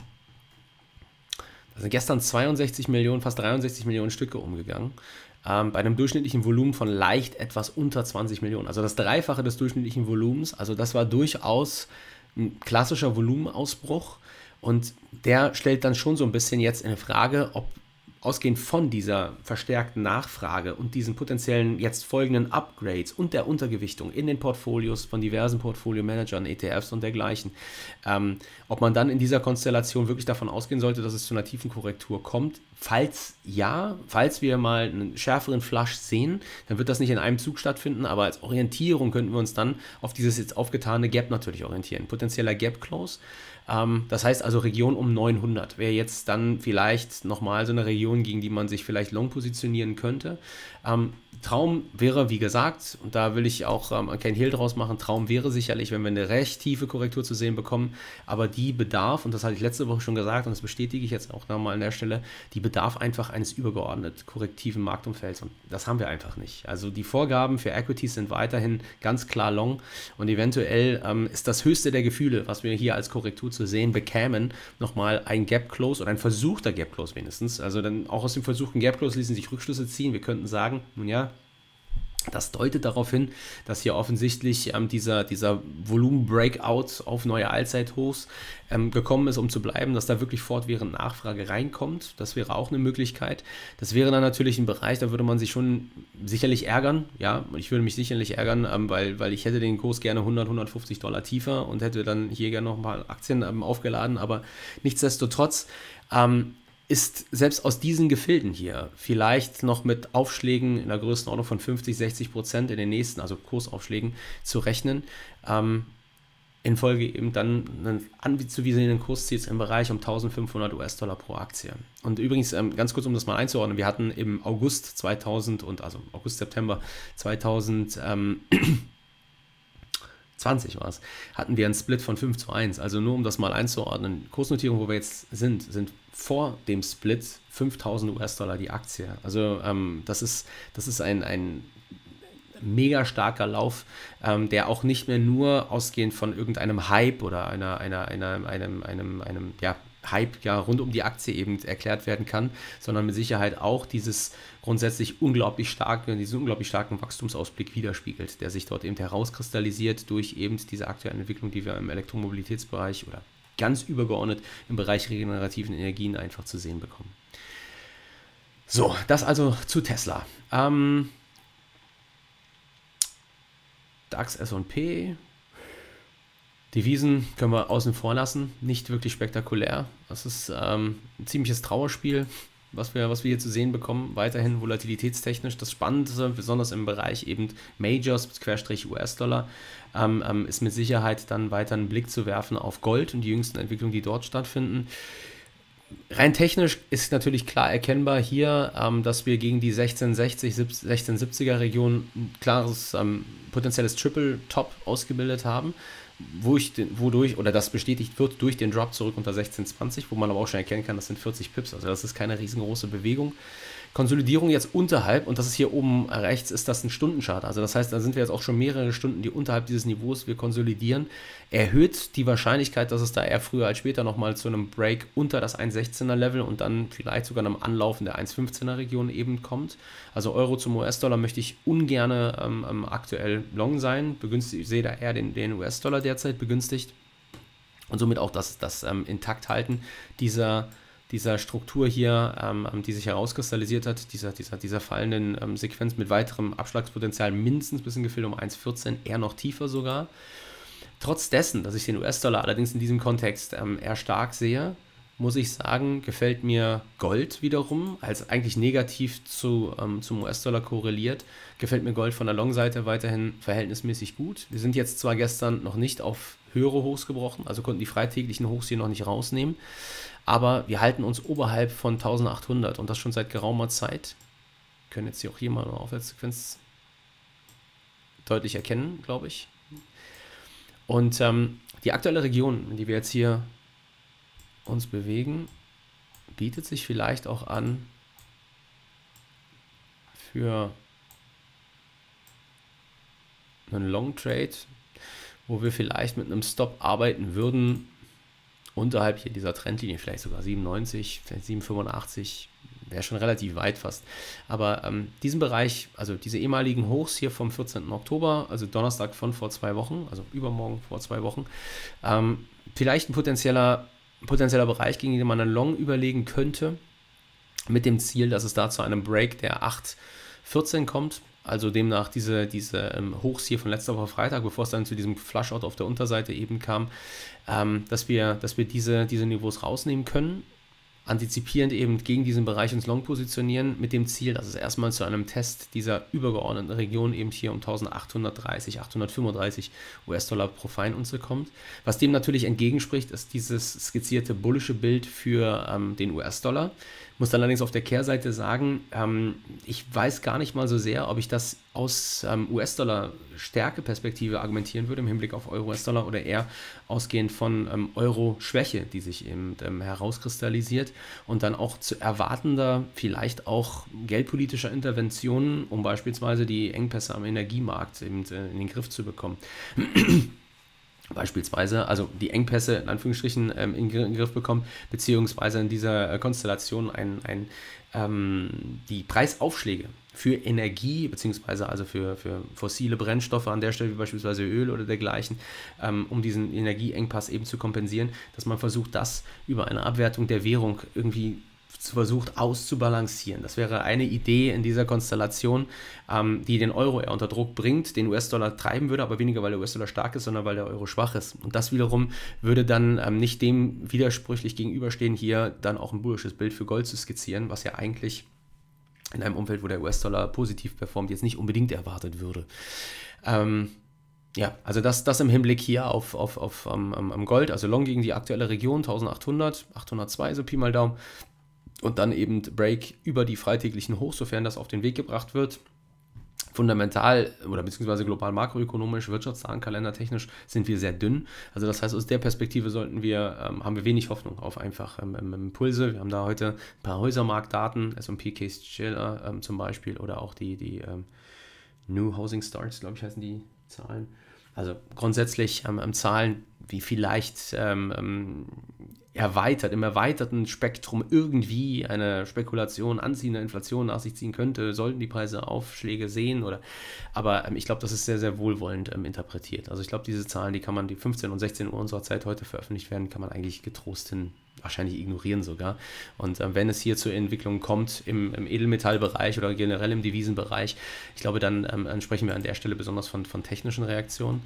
Da sind gestern 62 Millionen, fast 63 Millionen Stücke umgegangen. Bei einem durchschnittlichen Volumen von leicht etwas unter 20 Millionen. Also das Dreifache des durchschnittlichen Volumens. Also das war durchaus ein klassischer Volumenausbruch. Und der stellt dann schon so ein bisschen jetzt in Frage, ob ausgehend von dieser verstärkten Nachfrage und diesen potenziellen jetzt folgenden Upgrades und der Untergewichtung in den Portfolios von diversen Portfolio-Managern, ETFs und dergleichen, ob man dann in dieser Konstellation wirklich davon ausgehen sollte, dass es zu einer tiefen Korrektur kommt. Falls wir mal einen schärferen Flush sehen, dann wird das nicht in einem Zug stattfinden, aber als Orientierung könnten wir uns dann auf dieses jetzt aufgetane Gap natürlich orientieren. Potenzieller Gap Close. Das heißt also Region um 900 wäre jetzt dann vielleicht nochmal so eine Region, gegen die man sich vielleicht long positionieren könnte. Traum wäre, wie gesagt, und da will ich auch kein Hehl draus machen, Traum wäre sicherlich, wenn wir eine recht tiefe Korrektur zu sehen bekommen, aber die bedarf, und das hatte ich letzte Woche schon gesagt und das bestätige ich jetzt auch nochmal an der Stelle, die bedarf einfach eines übergeordnet korrektiven Marktumfelds und das haben wir einfach nicht. Also die Vorgaben für Equities sind weiterhin ganz klar long und eventuell ist das höchste der Gefühle, was wir hier als Korrektur zu sehen bekämen, nochmal ein Gap Close oder ein versuchter Gap Close wenigstens. Also dann auch aus dem versuchten Gap Close ließen sich Rückschlüsse ziehen. Wir könnten sagen, nun ja, das deutet darauf hin, dass hier offensichtlich dieser Volumen-Breakout auf neue Allzeithochs gekommen ist, um zu bleiben, dass da wirklich fortwährend Nachfrage reinkommt. Das wäre auch eine Möglichkeit. Das wäre dann natürlich ein Bereich, da würde man sich schon sicherlich ärgern. Ja, ich würde mich sicherlich ärgern, weil ich hätte den Kurs gerne 100, 150 Dollar tiefer und hätte dann hier gerne noch ein paar Aktien aufgeladen. Aber nichtsdestotrotz ist selbst aus diesen Gefilden hier vielleicht noch mit Aufschlägen in der Größenordnung von 50-60% in den nächsten, also Kursaufschlägen, zu rechnen. Infolge eben dann einen anzuvisierenden Kursziels im Bereich um 1500 US-Dollar pro Aktie. Und übrigens, ganz kurz, um das mal einzuordnen, wir hatten im August 2000 und also August-September 2020 war es, hatten wir einen Split von 5:1. Also nur um das mal einzuordnen, Kursnotierung, wo wir jetzt sind vor dem Split 5000 US-Dollar die Aktie. Also das ist ein mega starker Lauf, der auch nicht mehr nur ausgehend von irgendeinem Hype oder einem Hype rund um die Aktie eben erklärt werden kann, sondern mit Sicherheit auch diesen unglaublich starken Wachstumsausblick widerspiegelt, der sich dort eben herauskristallisiert durch eben diese aktuelle Entwicklung, die wir im Elektromobilitätsbereich oder ganz übergeordnet im Bereich regenerativen Energien einfach zu sehen bekommen. So, das also zu Tesla. DAX, S&P, Devisen können wir außen vor lassen, nicht wirklich spektakulär. Das ist ein ziemliches Trauerspiel, was wir hier zu sehen bekommen. Weiterhin volatilitätstechnisch. Das Spannende, besonders im Bereich eben Majors, US-Dollar, ist mit Sicherheit dann weiter einen Blick zu werfen auf Gold und die jüngsten Entwicklungen, die dort stattfinden. Rein technisch ist natürlich klar erkennbar hier, dass wir gegen die 1670er Region ein klares potenzielles Triple Top ausgebildet haben, wodurch das bestätigt wird durch den Drop zurück unter 16,20, wo man aber auch schon erkennen kann, das sind 40 Pips, also das ist keine riesengroße Bewegung. Konsolidierung jetzt unterhalb, und das ist hier oben rechts, ist das ein Stundenchart. Also das heißt, da sind wir jetzt auch schon mehrere Stunden, die unterhalb dieses Niveaus wir konsolidieren. Erhöht die Wahrscheinlichkeit, dass es da eher früher als später nochmal zu einem Break unter das 1,16er Level und dann vielleicht sogar einem Anlaufen der 1,15er Region eben kommt. Also Euro zum US-Dollar möchte ich ungern aktuell long sein. Ich sehe da eher den US-Dollar derzeit begünstigt und somit auch das intakt halten dieser Struktur hier, die sich herauskristallisiert hat, dieser fallenden Sequenz mit weiterem Abschlagspotenzial mindestens bis in Gefilde um 1,14, eher noch tiefer sogar. Trotz dessen, dass ich den US-Dollar allerdings in diesem Kontext eher stark sehe, muss ich sagen, gefällt mir Gold wiederum, als eigentlich negativ zum US-Dollar korreliert, gefällt mir Gold von der Long-Seite weiterhin verhältnismäßig gut. Wir sind jetzt zwar gestern noch nicht auf höhere Hochs gebrochen, also konnten die freitäglichen Hochs hier noch nicht rausnehmen, aber wir halten uns oberhalb von 1800 und das schon seit geraumer Zeit. Wir können jetzt hier auch mal eine Aufwärtssequenz deutlich erkennen, glaube ich. Und die aktuelle Region, in die wir jetzt hier uns bewegen, bietet sich vielleicht auch an für einen Long Trade, wo wir vielleicht mit einem Stop arbeiten würden, unterhalb hier dieser Trendlinie, vielleicht sogar 97, vielleicht 785, wäre schon relativ weit fast. Aber diesen Bereich, also diese ehemaligen Hochs hier vom 14. Oktober, also Donnerstag von vor 2 Wochen, also übermorgen vor 2 Wochen, vielleicht ein potenzieller Bereich, gegen den man dann long überlegen könnte, mit dem Ziel, dass es da zu einem Break der 8,14 kommt. Also demnach diese Hochs hier von letzter Woche Freitag, bevor es dann zu diesem Flushout auf der Unterseite eben kam, dass wir diese Niveaus rausnehmen können, antizipierend eben gegen diesen Bereich uns long positionieren, mit dem Ziel, dass es erstmal zu einem Test dieser übergeordneten Region eben hier um 1830, 835 US-Dollar pro Feinunze kommt. Was dem natürlich entgegenspricht, ist dieses skizzierte bullische Bild für den US-Dollar, Muss dann allerdings auf der Kehrseite sagen, ich weiß gar nicht mal so sehr, ob ich das aus US-Dollar-Stärke-Perspektive argumentieren würde im Hinblick auf Euro-US-Dollar oder eher ausgehend von Euro-Schwäche, die sich eben herauskristallisiert und dann auch zu erwartender, vielleicht auch geldpolitischer Interventionen, um beispielsweise die Engpässe am Energiemarkt eben in den Griff zu bekommen. Beispielsweise, also die Engpässe in Anführungsstrichen in den Griff bekommen, beziehungsweise in dieser Konstellation die Preisaufschläge für Energie, beziehungsweise also für fossile Brennstoffe an der Stelle, wie beispielsweise Öl oder dergleichen, um diesen Energieengpass eben zu kompensieren, dass man versucht, das über eine Abwertung der Währung irgendwie versucht auszubalancieren. Das wäre eine Idee in dieser Konstellation, die den Euro eher unter Druck bringt, den US-Dollar treiben würde, aber weniger, weil der US-Dollar stark ist, sondern weil der Euro schwach ist. Und das wiederum würde dann nicht dem widersprüchlich gegenüberstehen, hier dann auch ein bullisches Bild für Gold zu skizzieren, was ja eigentlich in einem Umfeld, wo der US-Dollar positiv performt, jetzt nicht unbedingt erwartet würde. Ja, also das im Hinblick hier auf Gold, also Long gegen die aktuelle Region, 1800, 802, so Pi mal Daumen. Und dann eben Break über die freitäglichen Hochs, sofern das auf den Weg gebracht wird. Fundamental oder beziehungsweise global makroökonomisch, Wirtschaftszahlen, kalendertechnisch sind wir sehr dünn. Also das heißt, aus der Perspektive haben wir wenig Hoffnung auf einfach Impulse. Wir haben da heute ein paar Häusermarktdaten, S&P Case-Shiller zum Beispiel oder auch die New Housing Starts, glaube ich, heißen die Zahlen. Also grundsätzlich Zahlen, wie vielleicht im erweiterten Spektrum irgendwie eine Spekulation anziehende Inflation nach sich ziehen könnte, sollten die Preise Aufschläge sehen aber ich glaube, das ist sehr, sehr wohlwollend interpretiert. Also ich glaube, diese Zahlen, die 15 und 16 Uhr unserer Zeit heute veröffentlicht werden, kann man eigentlich getrost wahrscheinlich ignorieren sogar. Und wenn es hier zur Entwicklung kommt im Edelmetallbereich oder generell im Devisenbereich, ich glaube, dann sprechen wir an der Stelle besonders von technischen Reaktionen.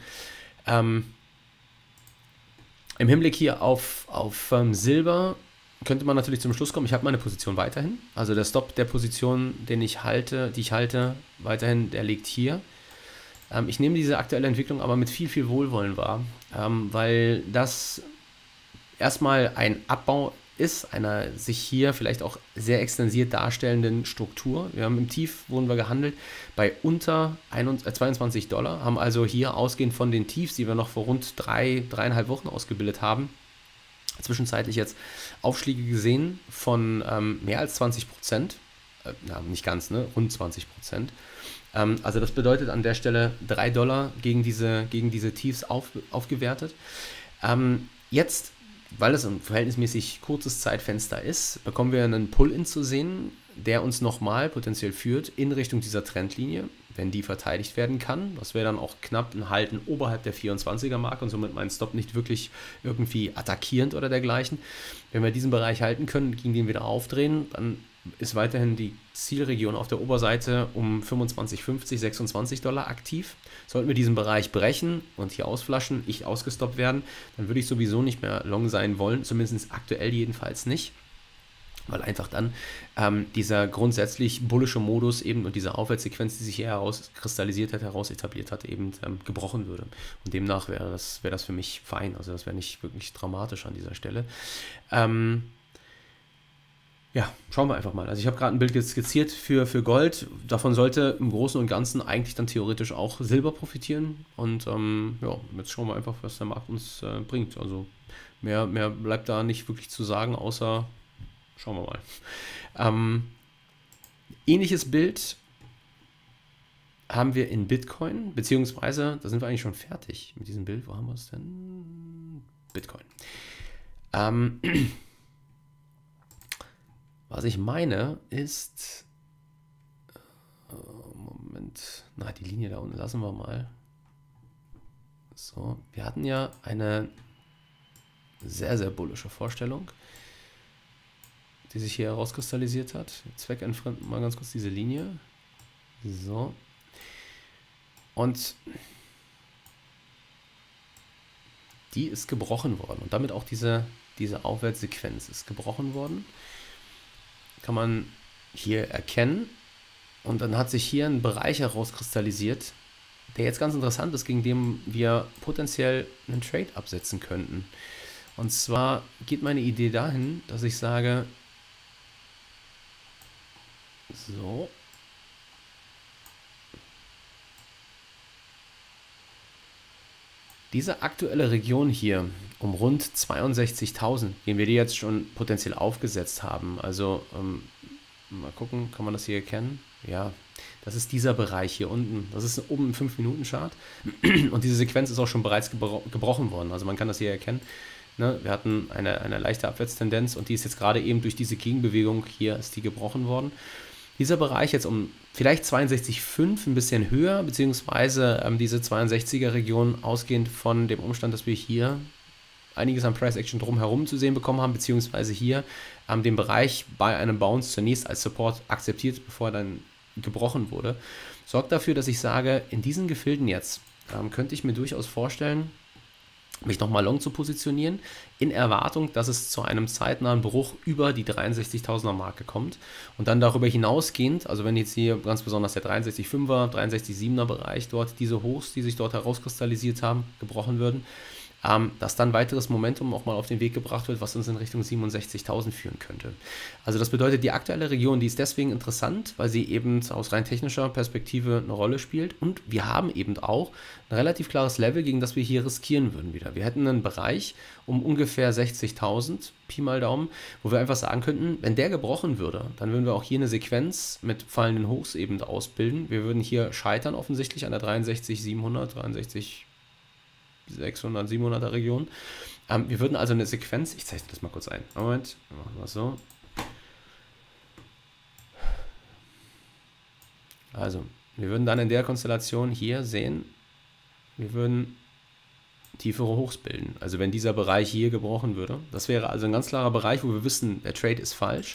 Im Hinblick hier auf Silber könnte man natürlich zum Schluss kommen, ich habe meine Position weiterhin. Also der Stop der Position, die ich halte, weiterhin, der liegt hier. Ich nehme diese aktuelle Entwicklung aber mit viel, viel Wohlwollen wahr, weil das erstmal ein Abbau ist, einer sich hier vielleicht auch sehr extensiert darstellenden Struktur. Wir haben im Tief, wurden wir gehandelt, bei unter $22, haben also hier ausgehend von den Tiefs, die wir noch vor rund 3,5 Wochen ausgebildet haben, zwischenzeitlich jetzt Aufschläge gesehen von mehr als 20%, nicht ganz, ne, rund 20%. Also das bedeutet an der Stelle $3 gegen diese Tiefs aufgewertet. Jetzt, weil es ein verhältnismäßig kurzes Zeitfenster ist, bekommen wir einen Pull-In zu sehen, der uns nochmal potenziell führt in Richtung dieser Trendlinie, wenn die verteidigt werden kann. Das wäre dann auch knapp ein Halten oberhalb der 24er-Marke und somit mein Stop nicht wirklich irgendwie attackierend oder dergleichen. Wenn wir diesen Bereich halten können, gegen den wieder aufdrehen, dann ist weiterhin die Zielregion auf der Oberseite um 25,50, $26 aktiv. Sollten wir diesen Bereich brechen und hier ausflaschen, ausgestoppt werden, dann würde ich sowieso nicht mehr long sein wollen, zumindest aktuell jedenfalls nicht, weil einfach dann dieser grundsätzlich bullische Modus eben und diese Aufwärtssequenz, die sich hier heraus etabliert hat, eben gebrochen würde. Und demnach wäre das für mich fein, also das wäre nicht wirklich dramatisch an dieser Stelle. Ja, schauen wir einfach mal. Also ich habe gerade ein Bild skizziert für Gold. Davon sollte im Großen und Ganzen eigentlich dann theoretisch auch Silber profitieren. Und jetzt schauen wir einfach, was der Markt uns bringt. Also mehr bleibt da nicht wirklich zu sagen, außer schauen wir mal. Ähnliches Bild haben wir in Bitcoin, beziehungsweise, da sind wir eigentlich schon fertig mit diesem Bild. Wo haben wir es denn? Bitcoin. Was ich meine ist, die Linie da unten lassen wir mal. So, wir hatten ja eine sehr, sehr bullische Vorstellung, die sich hier herauskristallisiert hat. Zweckentfremden mal ganz kurz diese Linie. So. Und die ist gebrochen worden. Und damit auch diese Aufwärtssequenz ist gebrochen worden. Kann man hier erkennen. Und dann hat sich hier ein Bereich herauskristallisiert, der jetzt ganz interessant ist, gegen den wir potenziell einen Trade absetzen könnten. Und zwar geht meine Idee dahin, dass ich sage, So. Diese aktuelle Region hier um rund 62.000, den wir die jetzt schon potenziell aufgesetzt haben, also mal gucken, kann man das hier erkennen? Ja, das ist dieser Bereich hier unten. Das ist oben ein 5-Minuten-Chart und diese Sequenz ist auch schon bereits gebrochen worden. Also man kann das hier erkennen. Ne? Wir hatten eine leichte Abwärtstendenz und die ist jetzt gerade eben durch diese Gegenbewegung hier ist die gebrochen worden. Dieser Bereich jetzt um vielleicht 62,5, ein bisschen höher, beziehungsweise diese 62er-Region ausgehend von dem Umstand, dass wir hier einiges an Price Action drumherum zu sehen bekommen haben, beziehungsweise hier den Bereich bei einem Bounce zunächst als Support akzeptiert, bevor er dann gebrochen wurde, sorgt dafür, dass ich sage, in diesen Gefilden jetzt könnte ich mir durchaus vorstellen, mich nochmal long zu positionieren, in Erwartung, dass es zu einem zeitnahen Bruch über die 63.000er Marke kommt und dann darüber hinausgehend, also wenn jetzt hier ganz besonders der 63,5er, 63,7er Bereich dort, diese Hochs, die sich dort herauskristallisiert haben, gebrochen würden, dass dann weiteres Momentum auch mal auf den Weg gebracht wird, was uns in Richtung 67.000 führen könnte. Also das bedeutet, die aktuelle Region, die ist deswegen interessant, weil sie eben aus rein technischer Perspektive eine Rolle spielt und wir haben eben auch ein relativ klares Level, gegen das wir hier riskieren würden wieder. Wir hätten einen Bereich um ungefähr 60.000, Pi mal Daumen, wo wir einfach sagen könnten, wenn der gebrochen würde, dann würden wir auch hier eine Sequenz mit fallenden Hochs eben ausbilden. Wir würden hier scheitern offensichtlich an der 63.700, 63 600, 700er Region. Wir würden also eine Sequenz, ich zeichne das mal kurz ein. Moment, wir machen wir so. Also, wir würden dann in der Konstellation hier sehen, wir würden tiefere Hochs bilden. Also wenn dieser Bereich hier gebrochen würde. Das wäre also ein ganz klarer Bereich, wo wir wissen, der Trade ist falsch.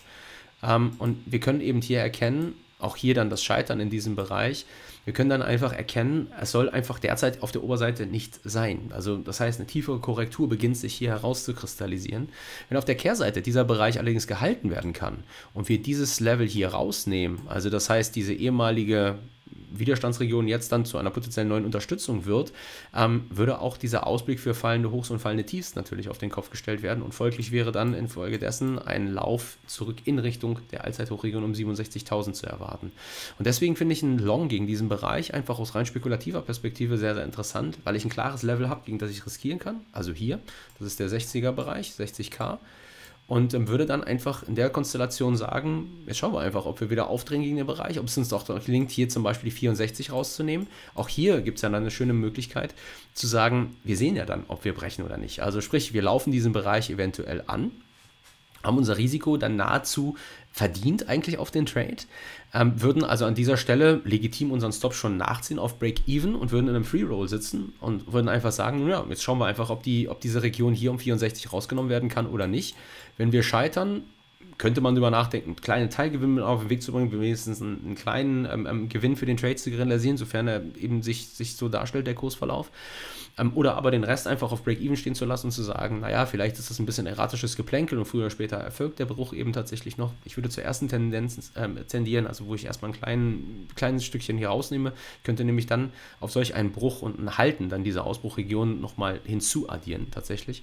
Und wir können eben hier erkennen, auch hier dann das Scheitern in diesem Bereich. Wir können dann einfach erkennen, es soll einfach derzeit auf der Oberseite nicht sein. Also das heißt, eine tiefere Korrektur beginnt sich hier herauszukristallisieren. Wenn auf der Kehrseite dieser Bereich allerdings gehalten werden kann und wir dieses Level hier rausnehmen, also das heißt, diese ehemalige Widerstandsregion jetzt dann zu einer potenziellen neuen Unterstützung wird, würde auch dieser Ausblick für fallende Hochs und fallende Tiefs natürlich auf den Kopf gestellt werden und folglich wäre dann infolgedessen ein Lauf zurück in Richtung der Allzeithochregion um 67.000 zu erwarten. Und deswegen finde ich einen Long gegen diesen Bereich einfach aus rein spekulativer Perspektive sehr, sehr interessant, weil ich ein klares Level habe, gegen das ich riskieren kann. Also hier, das ist der 60er Bereich, 60k. Und würde dann einfach in der Konstellation sagen, jetzt schauen wir einfach, ob wir wieder aufdrehen gegen den Bereich, ob es uns doch gelingt, hier zum Beispiel die 64 rauszunehmen. Auch hier gibt es ja dann eine schöne Möglichkeit zu sagen, wir sehen ja dann, ob wir brechen oder nicht. Also sprich, wir laufen diesen Bereich eventuell an, haben unser Risiko dann nahezu verdient eigentlich auf den Trade, würden also an dieser Stelle legitim unseren Stop schon nachziehen auf Break-Even und würden in einem Free-Roll sitzen und würden einfach sagen, ja, jetzt schauen wir einfach, ob diese Region hier um 64 rausgenommen werden kann oder nicht. Wenn wir scheitern, könnte man darüber nachdenken, einen kleinen Teilgewinn auf den Weg zu bringen, wenigstens einen kleinen Gewinn für den Trade zu realisieren, sofern er eben sich so darstellt, der Kursverlauf. Oder aber den Rest einfach auf Break-Even stehen zu lassen und zu sagen, naja, vielleicht ist das ein bisschen erratisches Geplänkel und früher oder später erfolgt der Bruch eben tatsächlich noch. Ich würde zur ersten Tendenz tendieren, also wo ich erstmal ein kleines Stückchen hier rausnehme, könnte nämlich dann auf solch einen Bruch und ein Halten dann diese Ausbruchregion nochmal hinzuaddieren tatsächlich.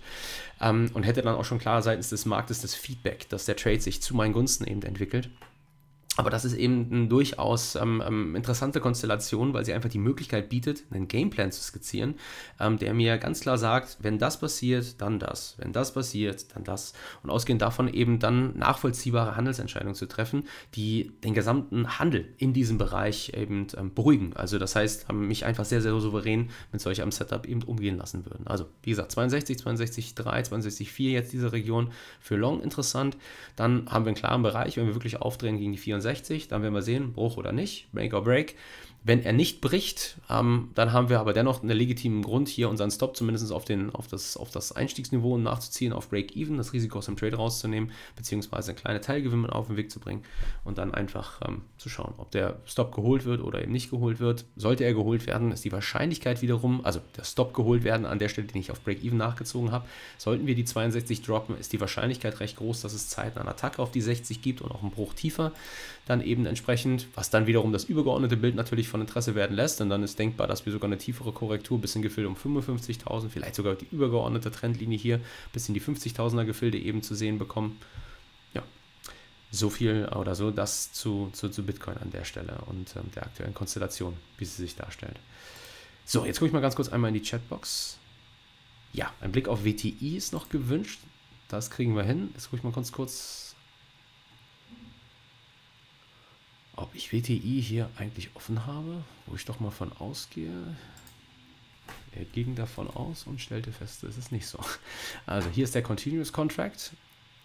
Und hätte dann auch schon klar seitens des Marktes das Feedback, dass der Trade sich zu meinen Gunsten eben entwickelt. Aber das ist eben eine durchaus interessante Konstellation, weil sie einfach die Möglichkeit bietet, einen Gameplan zu skizzieren, der mir ganz klar sagt, wenn das passiert, dann das. Wenn das passiert, dann das. Und ausgehend davon eben dann nachvollziehbare Handelsentscheidungen zu treffen, die den gesamten Handel in diesem Bereich eben beruhigen. Also das heißt, mich einfach sehr, sehr souverän mit solch einem Setup eben umgehen lassen würden. Also wie gesagt, 62, 62,3, 62,4 jetzt diese Region für Long interessant. Dann haben wir einen klaren Bereich, wenn wir wirklich aufdrehen gegen die 64. Dann werden wir sehen, Bruch oder nicht, Make or Break. Wenn er nicht bricht, dann haben wir aber dennoch einen legitimen Grund, hier unseren Stop zumindest auf das Einstiegsniveau nachzuziehen, auf Break-Even, das Risiko aus dem Trade rauszunehmen, beziehungsweise eine kleine Teilgewinn auf den Weg zu bringen und dann einfach zu schauen, ob der Stop geholt wird oder eben nicht geholt wird. Sollte er geholt werden, ist die Wahrscheinlichkeit wiederum, also der Stop geholt werden an der Stelle, den ich auf Break-Even nachgezogen habe, sollten wir die 62 droppen, ist die Wahrscheinlichkeit recht groß, dass es zeitnah eine Attacke auf die 60 gibt und auch einen Bruch tiefer dann eben entsprechend, was dann wiederum das übergeordnete Bild natürlich von Interesse werden lässt. Und dann ist denkbar, dass wir sogar eine tiefere Korrektur bis in Gefilde um 55.000, vielleicht sogar die übergeordnete Trendlinie hier bis in die 50.000er Gefilde eben zu sehen bekommen. Ja, So viel oder so das zu Bitcoin an der Stelle und der aktuellen Konstellation, wie sie sich darstellt. So, jetzt gucke ich mal ganz kurz einmal in die Chatbox. Ja, ein Blick auf WTI ist noch gewünscht. Das kriegen wir hin. Jetzt gucke ich mal ganz kurz, ob ich WTI hier eigentlich offen habe, wo ich doch mal von ausgehe. Er ging davon aus und stellte fest, es ist nicht so. Also hier ist der Continuous Contract.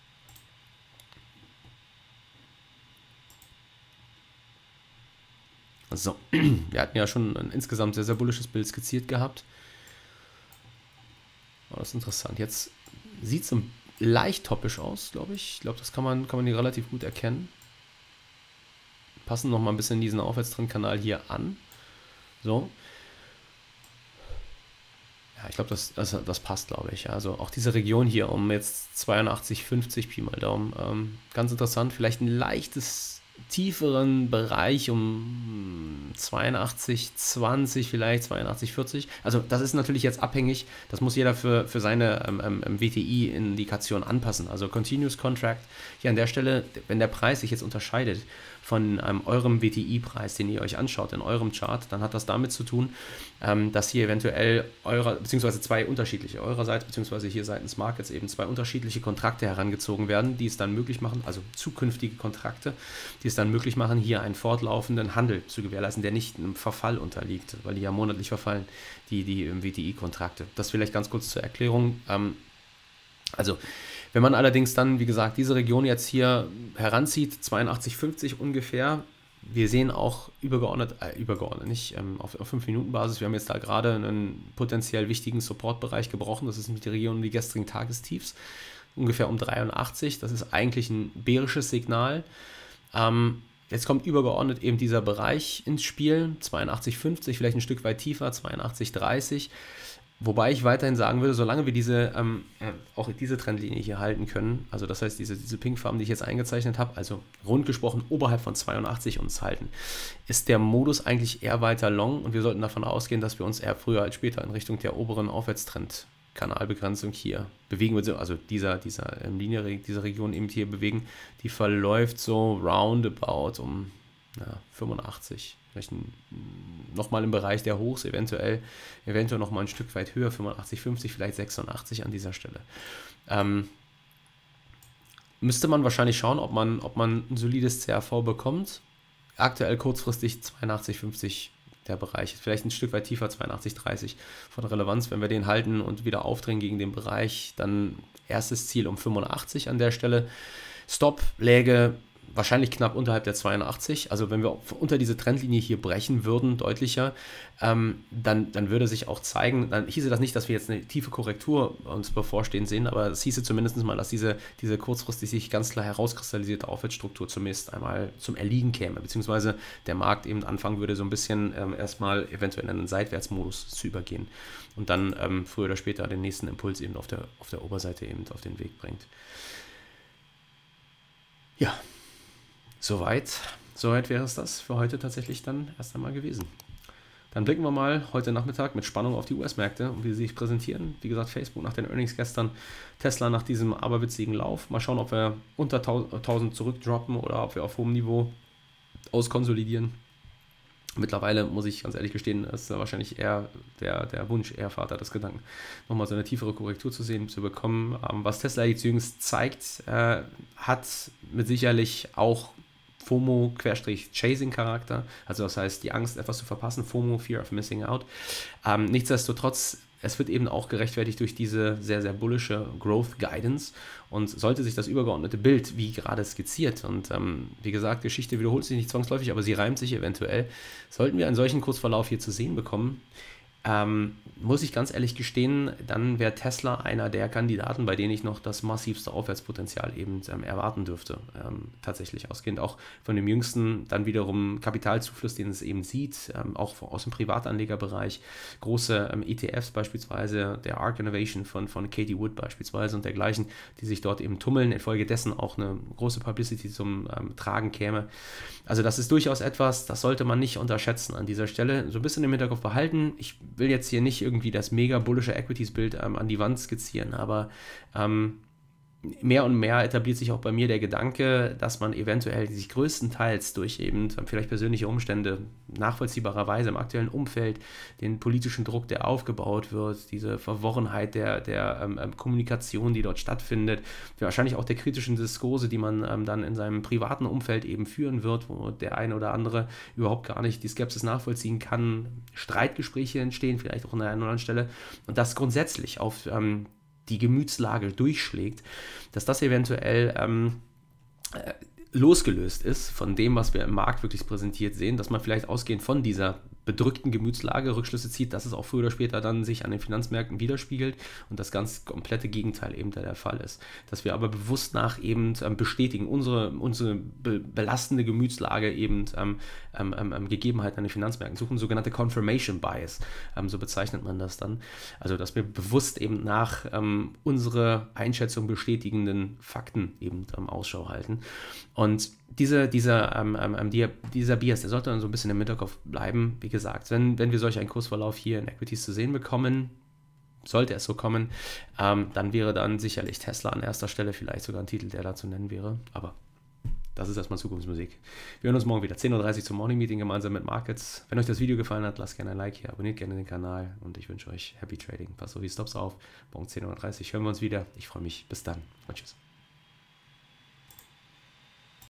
So, wir hatten ja schon ein insgesamt sehr, sehr bullisches Bild skizziert gehabt. Oh, das ist interessant. Jetzt sieht es leicht toppisch aus, glaube ich. Ich glaube, das kann man hier relativ gut erkennen. Passen noch mal ein bisschen diesen Aufwärtstrendkanal hier an. So. Ja, ich glaube, das passt, glaube ich. Also auch diese Region hier um jetzt 82,50 Pi mal Daumen. Ganz interessant. Vielleicht ein leichtes tieferen Bereich um 82,20, vielleicht 82,40. Also das ist natürlich jetzt abhängig, das muss jeder für seine WTI-Indikation anpassen. Also Continuous Contract hier an der Stelle, wenn der Preis sich jetzt unterscheidet von eurem WTI-Preis, den ihr euch anschaut in eurem Chart, dann hat das damit zu tun, dass hier eventuell beziehungsweise zwei unterschiedliche, eurerseits, beziehungsweise hier seitens Markets eben zwei unterschiedliche Kontrakte herangezogen werden, die es dann möglich machen, also zukünftige Kontrakte, die es dann möglich machen, hier einen fortlaufenden Handel zu gewährleisten, der nicht einem Verfall unterliegt, weil die ja monatlich verfallen, die WTI-Kontrakte. Das vielleicht ganz kurz zur Erklärung. Also, wenn man allerdings dann, wie gesagt, diese Region jetzt hier heranzieht, 82,50 ungefähr, wir sehen auch übergeordnet nicht auf 5-Minuten-Basis, wir haben jetzt da gerade einen potenziell wichtigen Supportbereich gebrochen, das ist nämlich die Region die gestrigen Tagestiefs, ungefähr um 83, das ist eigentlich ein bärisches Signal. Jetzt kommt übergeordnet eben dieser Bereich ins Spiel, 82,50, vielleicht ein Stück weit tiefer, 82,30. Wobei ich weiterhin sagen würde, solange wir auch diese Trendlinie hier halten können, also das heißt diese Pinkfarben, die ich jetzt eingezeichnet habe, also rund gesprochen oberhalb von 82 uns halten, ist der Modus eigentlich eher weiter long und wir sollten davon ausgehen, dass wir uns eher früher als später in Richtung der oberen Aufwärtstrend-Kanalbegrenzung hier bewegen, also diese Region eben hier bewegen, die verläuft so roundabout um 85, vielleicht nochmal im Bereich der Hochs, eventuell nochmal ein Stück weit höher, 85,50, vielleicht 86 an dieser Stelle. Müsste man wahrscheinlich schauen, ob man ein solides CRV bekommt. Aktuell kurzfristig 82,50 der Bereich, vielleicht ein Stück weit tiefer, 82,30 von Relevanz. Wenn wir den halten und wieder aufdrehen gegen den Bereich, dann erstes Ziel um 85 an der Stelle. Stop läge wahrscheinlich knapp unterhalb der 82, also wenn wir unter diese Trendlinie hier brechen würden, deutlicher, dann würde sich auch zeigen, dann hieße das nicht, dass wir jetzt eine tiefe Korrektur uns bevorstehen sehen, aber es hieße zumindest mal, dass diese kurzfristig sich ganz klar herauskristallisierte Aufwärtsstruktur zumindest einmal zum Erliegen käme, beziehungsweise der Markt eben anfangen würde, so ein bisschen erstmal eventuell in einen Seitwärtsmodus zu übergehen und dann früher oder später den nächsten Impuls eben auf der Oberseite eben auf den Weg bringt. Ja. Soweit wäre es das für heute tatsächlich dann erst einmal gewesen. Dann blicken wir mal heute Nachmittag mit Spannung auf die US-Märkte und wie sie sich präsentieren. Wie gesagt, Facebook nach den Earnings gestern, Tesla nach diesem aberwitzigen Lauf. Mal schauen, ob wir unter 1000 zurückdroppen oder ob wir auf hohem Niveau auskonsolidieren. Mittlerweile muss ich ganz ehrlich gestehen, ist wahrscheinlich eher der Wunsch, eher Vater des Gedanken, nochmal so eine tiefere Korrektur zu bekommen. Was Tesla jetzt jüngst zeigt, hat mit sicherlich auch FOMO-Chasing-Charakter, also das heißt die Angst, etwas zu verpassen, FOMO, Fear of Missing Out. Nichtsdestotrotz, es wird eben auch gerechtfertigt durch diese sehr, sehr bullische Growth Guidance und sollte sich das übergeordnete Bild, wie gerade skizziert und wie gesagt, Geschichte wiederholt sich nicht zwangsläufig, aber sie reimt sich eventuell, sollten wir einen solchen Kurzverlauf hier zu sehen bekommen, muss ich ganz ehrlich gestehen, dann wäre Tesla einer der Kandidaten, bei denen ich noch das massivste Aufwärtspotenzial eben erwarten dürfte. Tatsächlich ausgehend auch von dem jüngsten, dann wiederum Kapitalzufluss, den es eben sieht, auch aus dem Privatanlegerbereich, große ETFs beispielsweise, der ARK Innovation von Katie Wood beispielsweise und dergleichen, die sich dort eben tummeln, infolgedessen auch eine große Publicity zum Tragen käme. Also das ist durchaus etwas, das sollte man nicht unterschätzen an dieser Stelle, so ein bisschen im Hinterkopf behalten. Ich will jetzt hier nicht irgendwie das mega bullische Equities-Bild an die Wand skizzieren, aber mehr und mehr etabliert sich auch bei mir der Gedanke, dass man eventuell sich größtenteils durch eben vielleicht persönliche Umstände nachvollziehbarerweise im aktuellen Umfeld, den politischen Druck, der aufgebaut wird, diese Verworrenheit der Kommunikation, die dort stattfindet, wahrscheinlich auch der kritischen Diskurse, die man dann in seinem privaten Umfeld eben führen wird, wo der eine oder andere überhaupt gar nicht die Skepsis nachvollziehen kann, Streitgespräche entstehen, vielleicht auch an der einen oder anderen Stelle, und das grundsätzlich auf die Gemütslage durchschlägt, dass das eventuell losgelöst ist von dem, was wir im Markt wirklich präsentiert sehen, dass man vielleicht ausgehend von dieser bedrückten Gemütslage Rückschlüsse zieht, dass es auch früher oder später dann sich an den Finanzmärkten widerspiegelt und das ganz komplette Gegenteil eben der Fall ist. Dass wir aber bewusst nach eben bestätigen, unsere belastende Gemütslage eben Gegebenheiten an den Finanzmärkten suchen, sogenannte Confirmation Bias, so bezeichnet man das dann. Also dass wir bewusst eben nach unsere Einschätzung bestätigenden Fakten eben Ausschau halten. Und dieser Bias, der sollte dann so ein bisschen im Hinterkopf bleiben. Wie gesagt, wenn wir solch einen Kursverlauf hier in Equities zu sehen bekommen, sollte es so kommen, dann wäre dann sicherlich Tesla an erster Stelle, vielleicht sogar ein Titel, der da zu nennen wäre. Aber das ist erstmal Zukunftsmusik. Wir hören uns morgen wieder, 10:30 Uhr zum Morning Meeting gemeinsam mit Markets. Wenn euch das Video gefallen hat, lasst gerne ein Like hier, abonniert gerne den Kanal und ich wünsche euch Happy Trading. Passt auf die Stops auf. Morgen 10:30 Uhr hören wir uns wieder. Ich freue mich. Bis dann und tschüss.